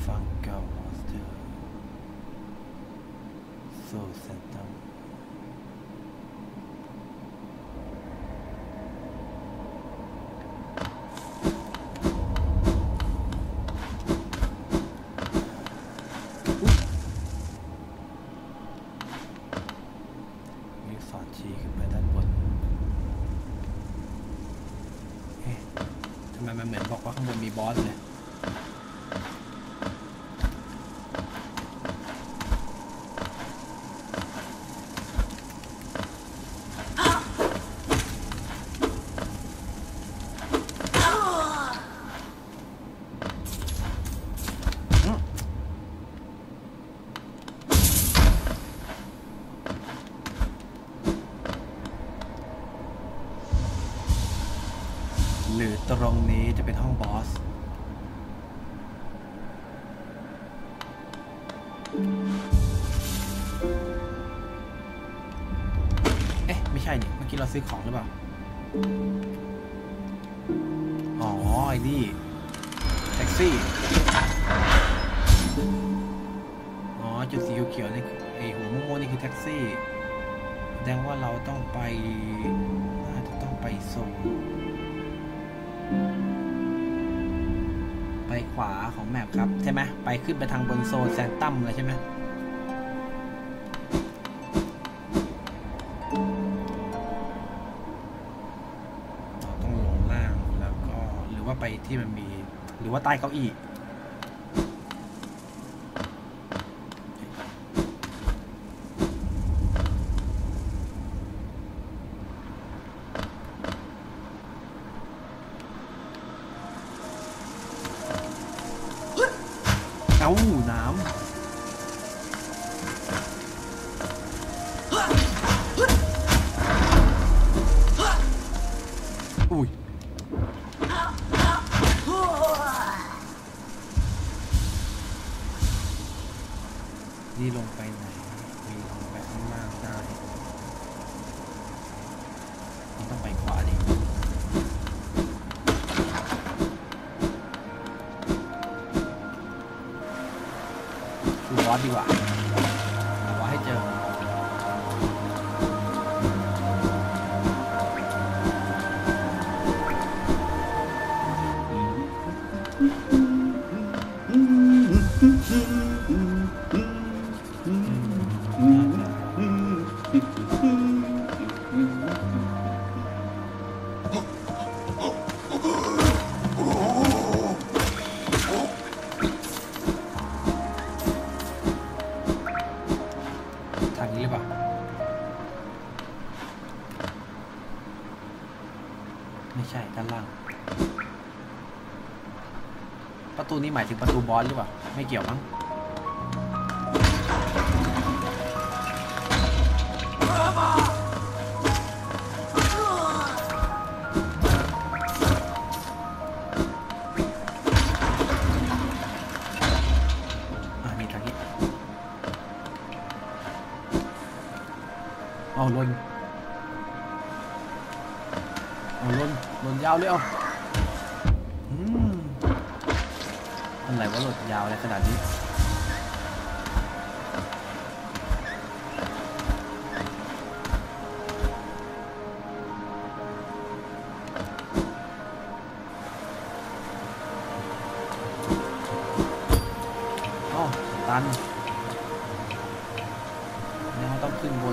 ฟังเก่าฮอสเทลโซเซนตัมมีสอนชี้ขึ้นไปด้านบนเอ๊ะทำไมมันเหมือนบอกว่าข้างบนมีบอสเลยหรือตรงนี้จะเป็นห้องบอสเอ๊ะไม่ใช่นี่เมื่อกี้เราซื้อของหรือเปล่าอ๋อไอ้นี่แท็กซี่อ๋อจุดสีเขียวๆนี่ไอ้หัวม่วงๆนี่คือแท็กซี่แสดงว่าเราต้องไปน่าจะต้องไปส่งไปขวาของแมปครับใช่ไหมไปขึ้นไปทางบนโซนแซนตัมเลยใช่ไหมเราต้องลงล่างแล้วก็หรือว่าไปที่มันมีหรือว่าใต้เก้าอี้เอ้าน้ำอุ้ยนี่ลงไปไหนมีลงไปข้างล่างได้ต้องไปขวาดิบอสดีกว่าเอาไว้ให้เจอทางนี้หรือเปล่าไม่ใช่ด้านล่างประตูนี้หมายถึงประตูบอสหรือเปล่าไม่เกี่ยวมั้งเอาลนเอาลนลนยาวเลยเอาอืมอะไรว่าหลดยาวอะไรขนาดนี้อ๋อตันแล้วต้องขึ้นบน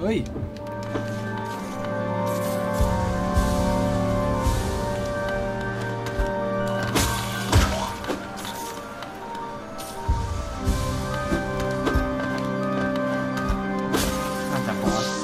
เฮ้ยน่าจะบอส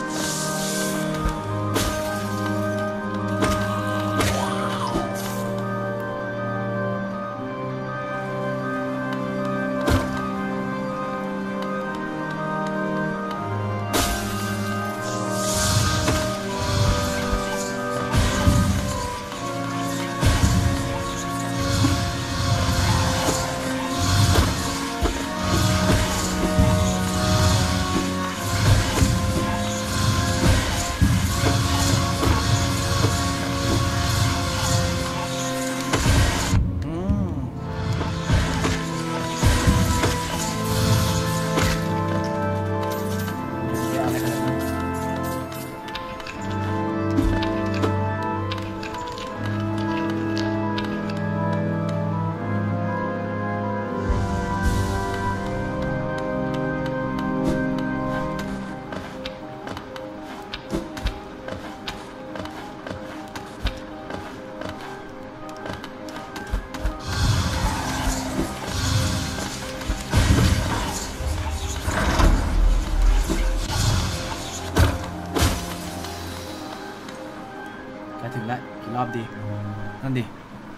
ถึงแล้วกี่รอบดีนั่นดิ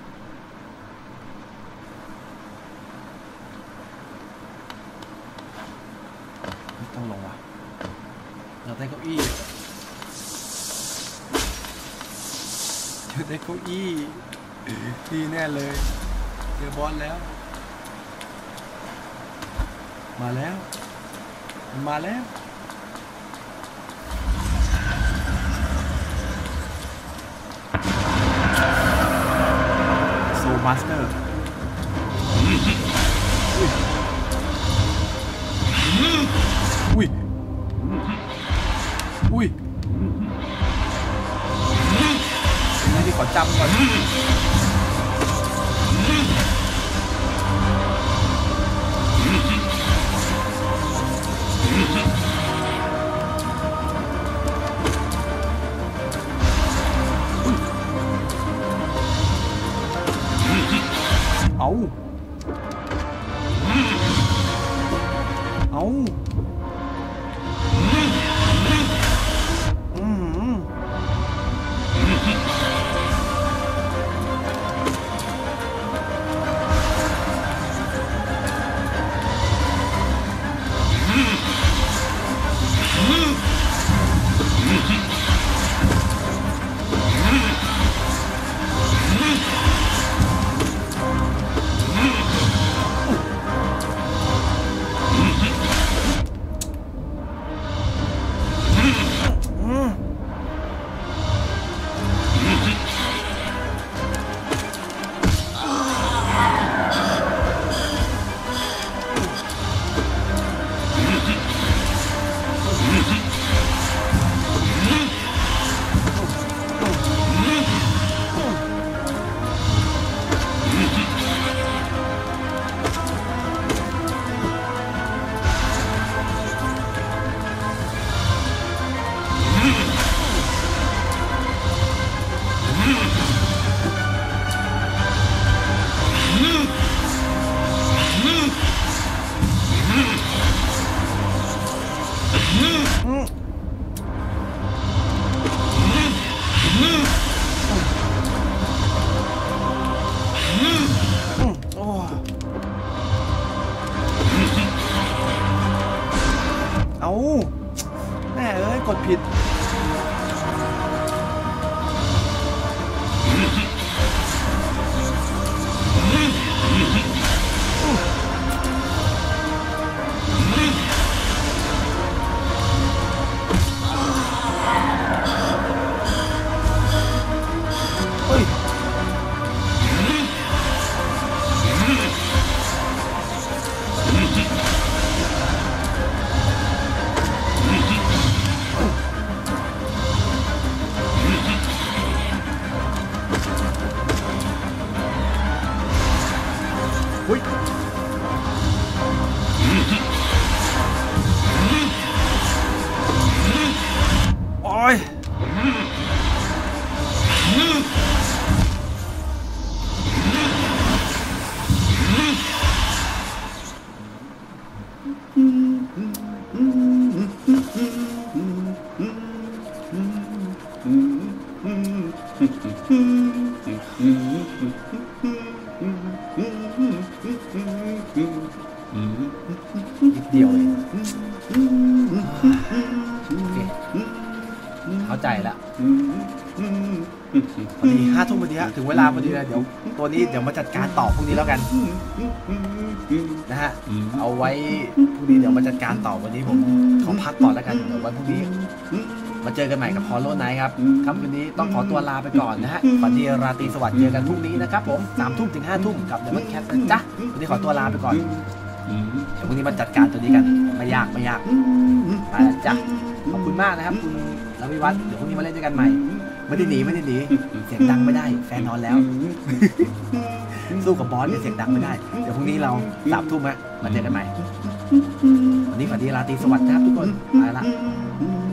ต้องลงว่ะเราได้เก้าอี้เจอได้เก้าอี้ดีแน่เลยเจอบอสแล้วมาแล้วมาแล้วมาสเตอร์อุ้ยอุ้ยนี่ที่ขอจำก่อนเอาเอาอืมเอาแม่เอ้ยกดผิดอ้ยนิดเดียวเองโอเคเข้าใจแล้วพอดีห้าทุ่มพอดีฮะถึงเวลาพอดีเลยเดี๋ยวตัวนี้เดี๋ยวมาจัดการต่อพรุ่งนี้แล้วกันนะฮะเอาไว้พรุ่งนี้เดี๋ยวมาจัดการต่อวันนี้ผมขอพักก่อนแล้วกันเดี๋ยววันพรุ่งนี้มาเจอกันใหม่กับ Hollow Knight ครับค่ำคืนนี้ต้องขอตัวลาไปก่อนนะฮะฝันดีราตรีสวัสดิ์เจอกันพรุ่งนี้นะครับผมสามทุ่มถึงห้าทุ่มกับ Demon Cat นะจ๊ะวันนี้ขอตัวลาไปก่อนเดี๋ยวพรุ่งนี้มาจัดการตัวนี้กันไม่ยากไม่ยากไปแล้วจ้ะขอบคุณมากนะครับคุณรวิวัฒน์เดี๋ยวพรุ่งนี้มาเล่นด้วยกันใหม่ไม่ได้หนีไม่ได้หนีเสียงดังไม่ได้แฟนนอนแล้วสู้กับบอสเนี่ยเสียงดังไม่ได้เดี๋ยวพรุ่งนี้เราสามทุ่มฮะมาเจอกันใหม่วันนี้ฝันดีราตรีสวัสดิ์นะครับทุกคนไปละ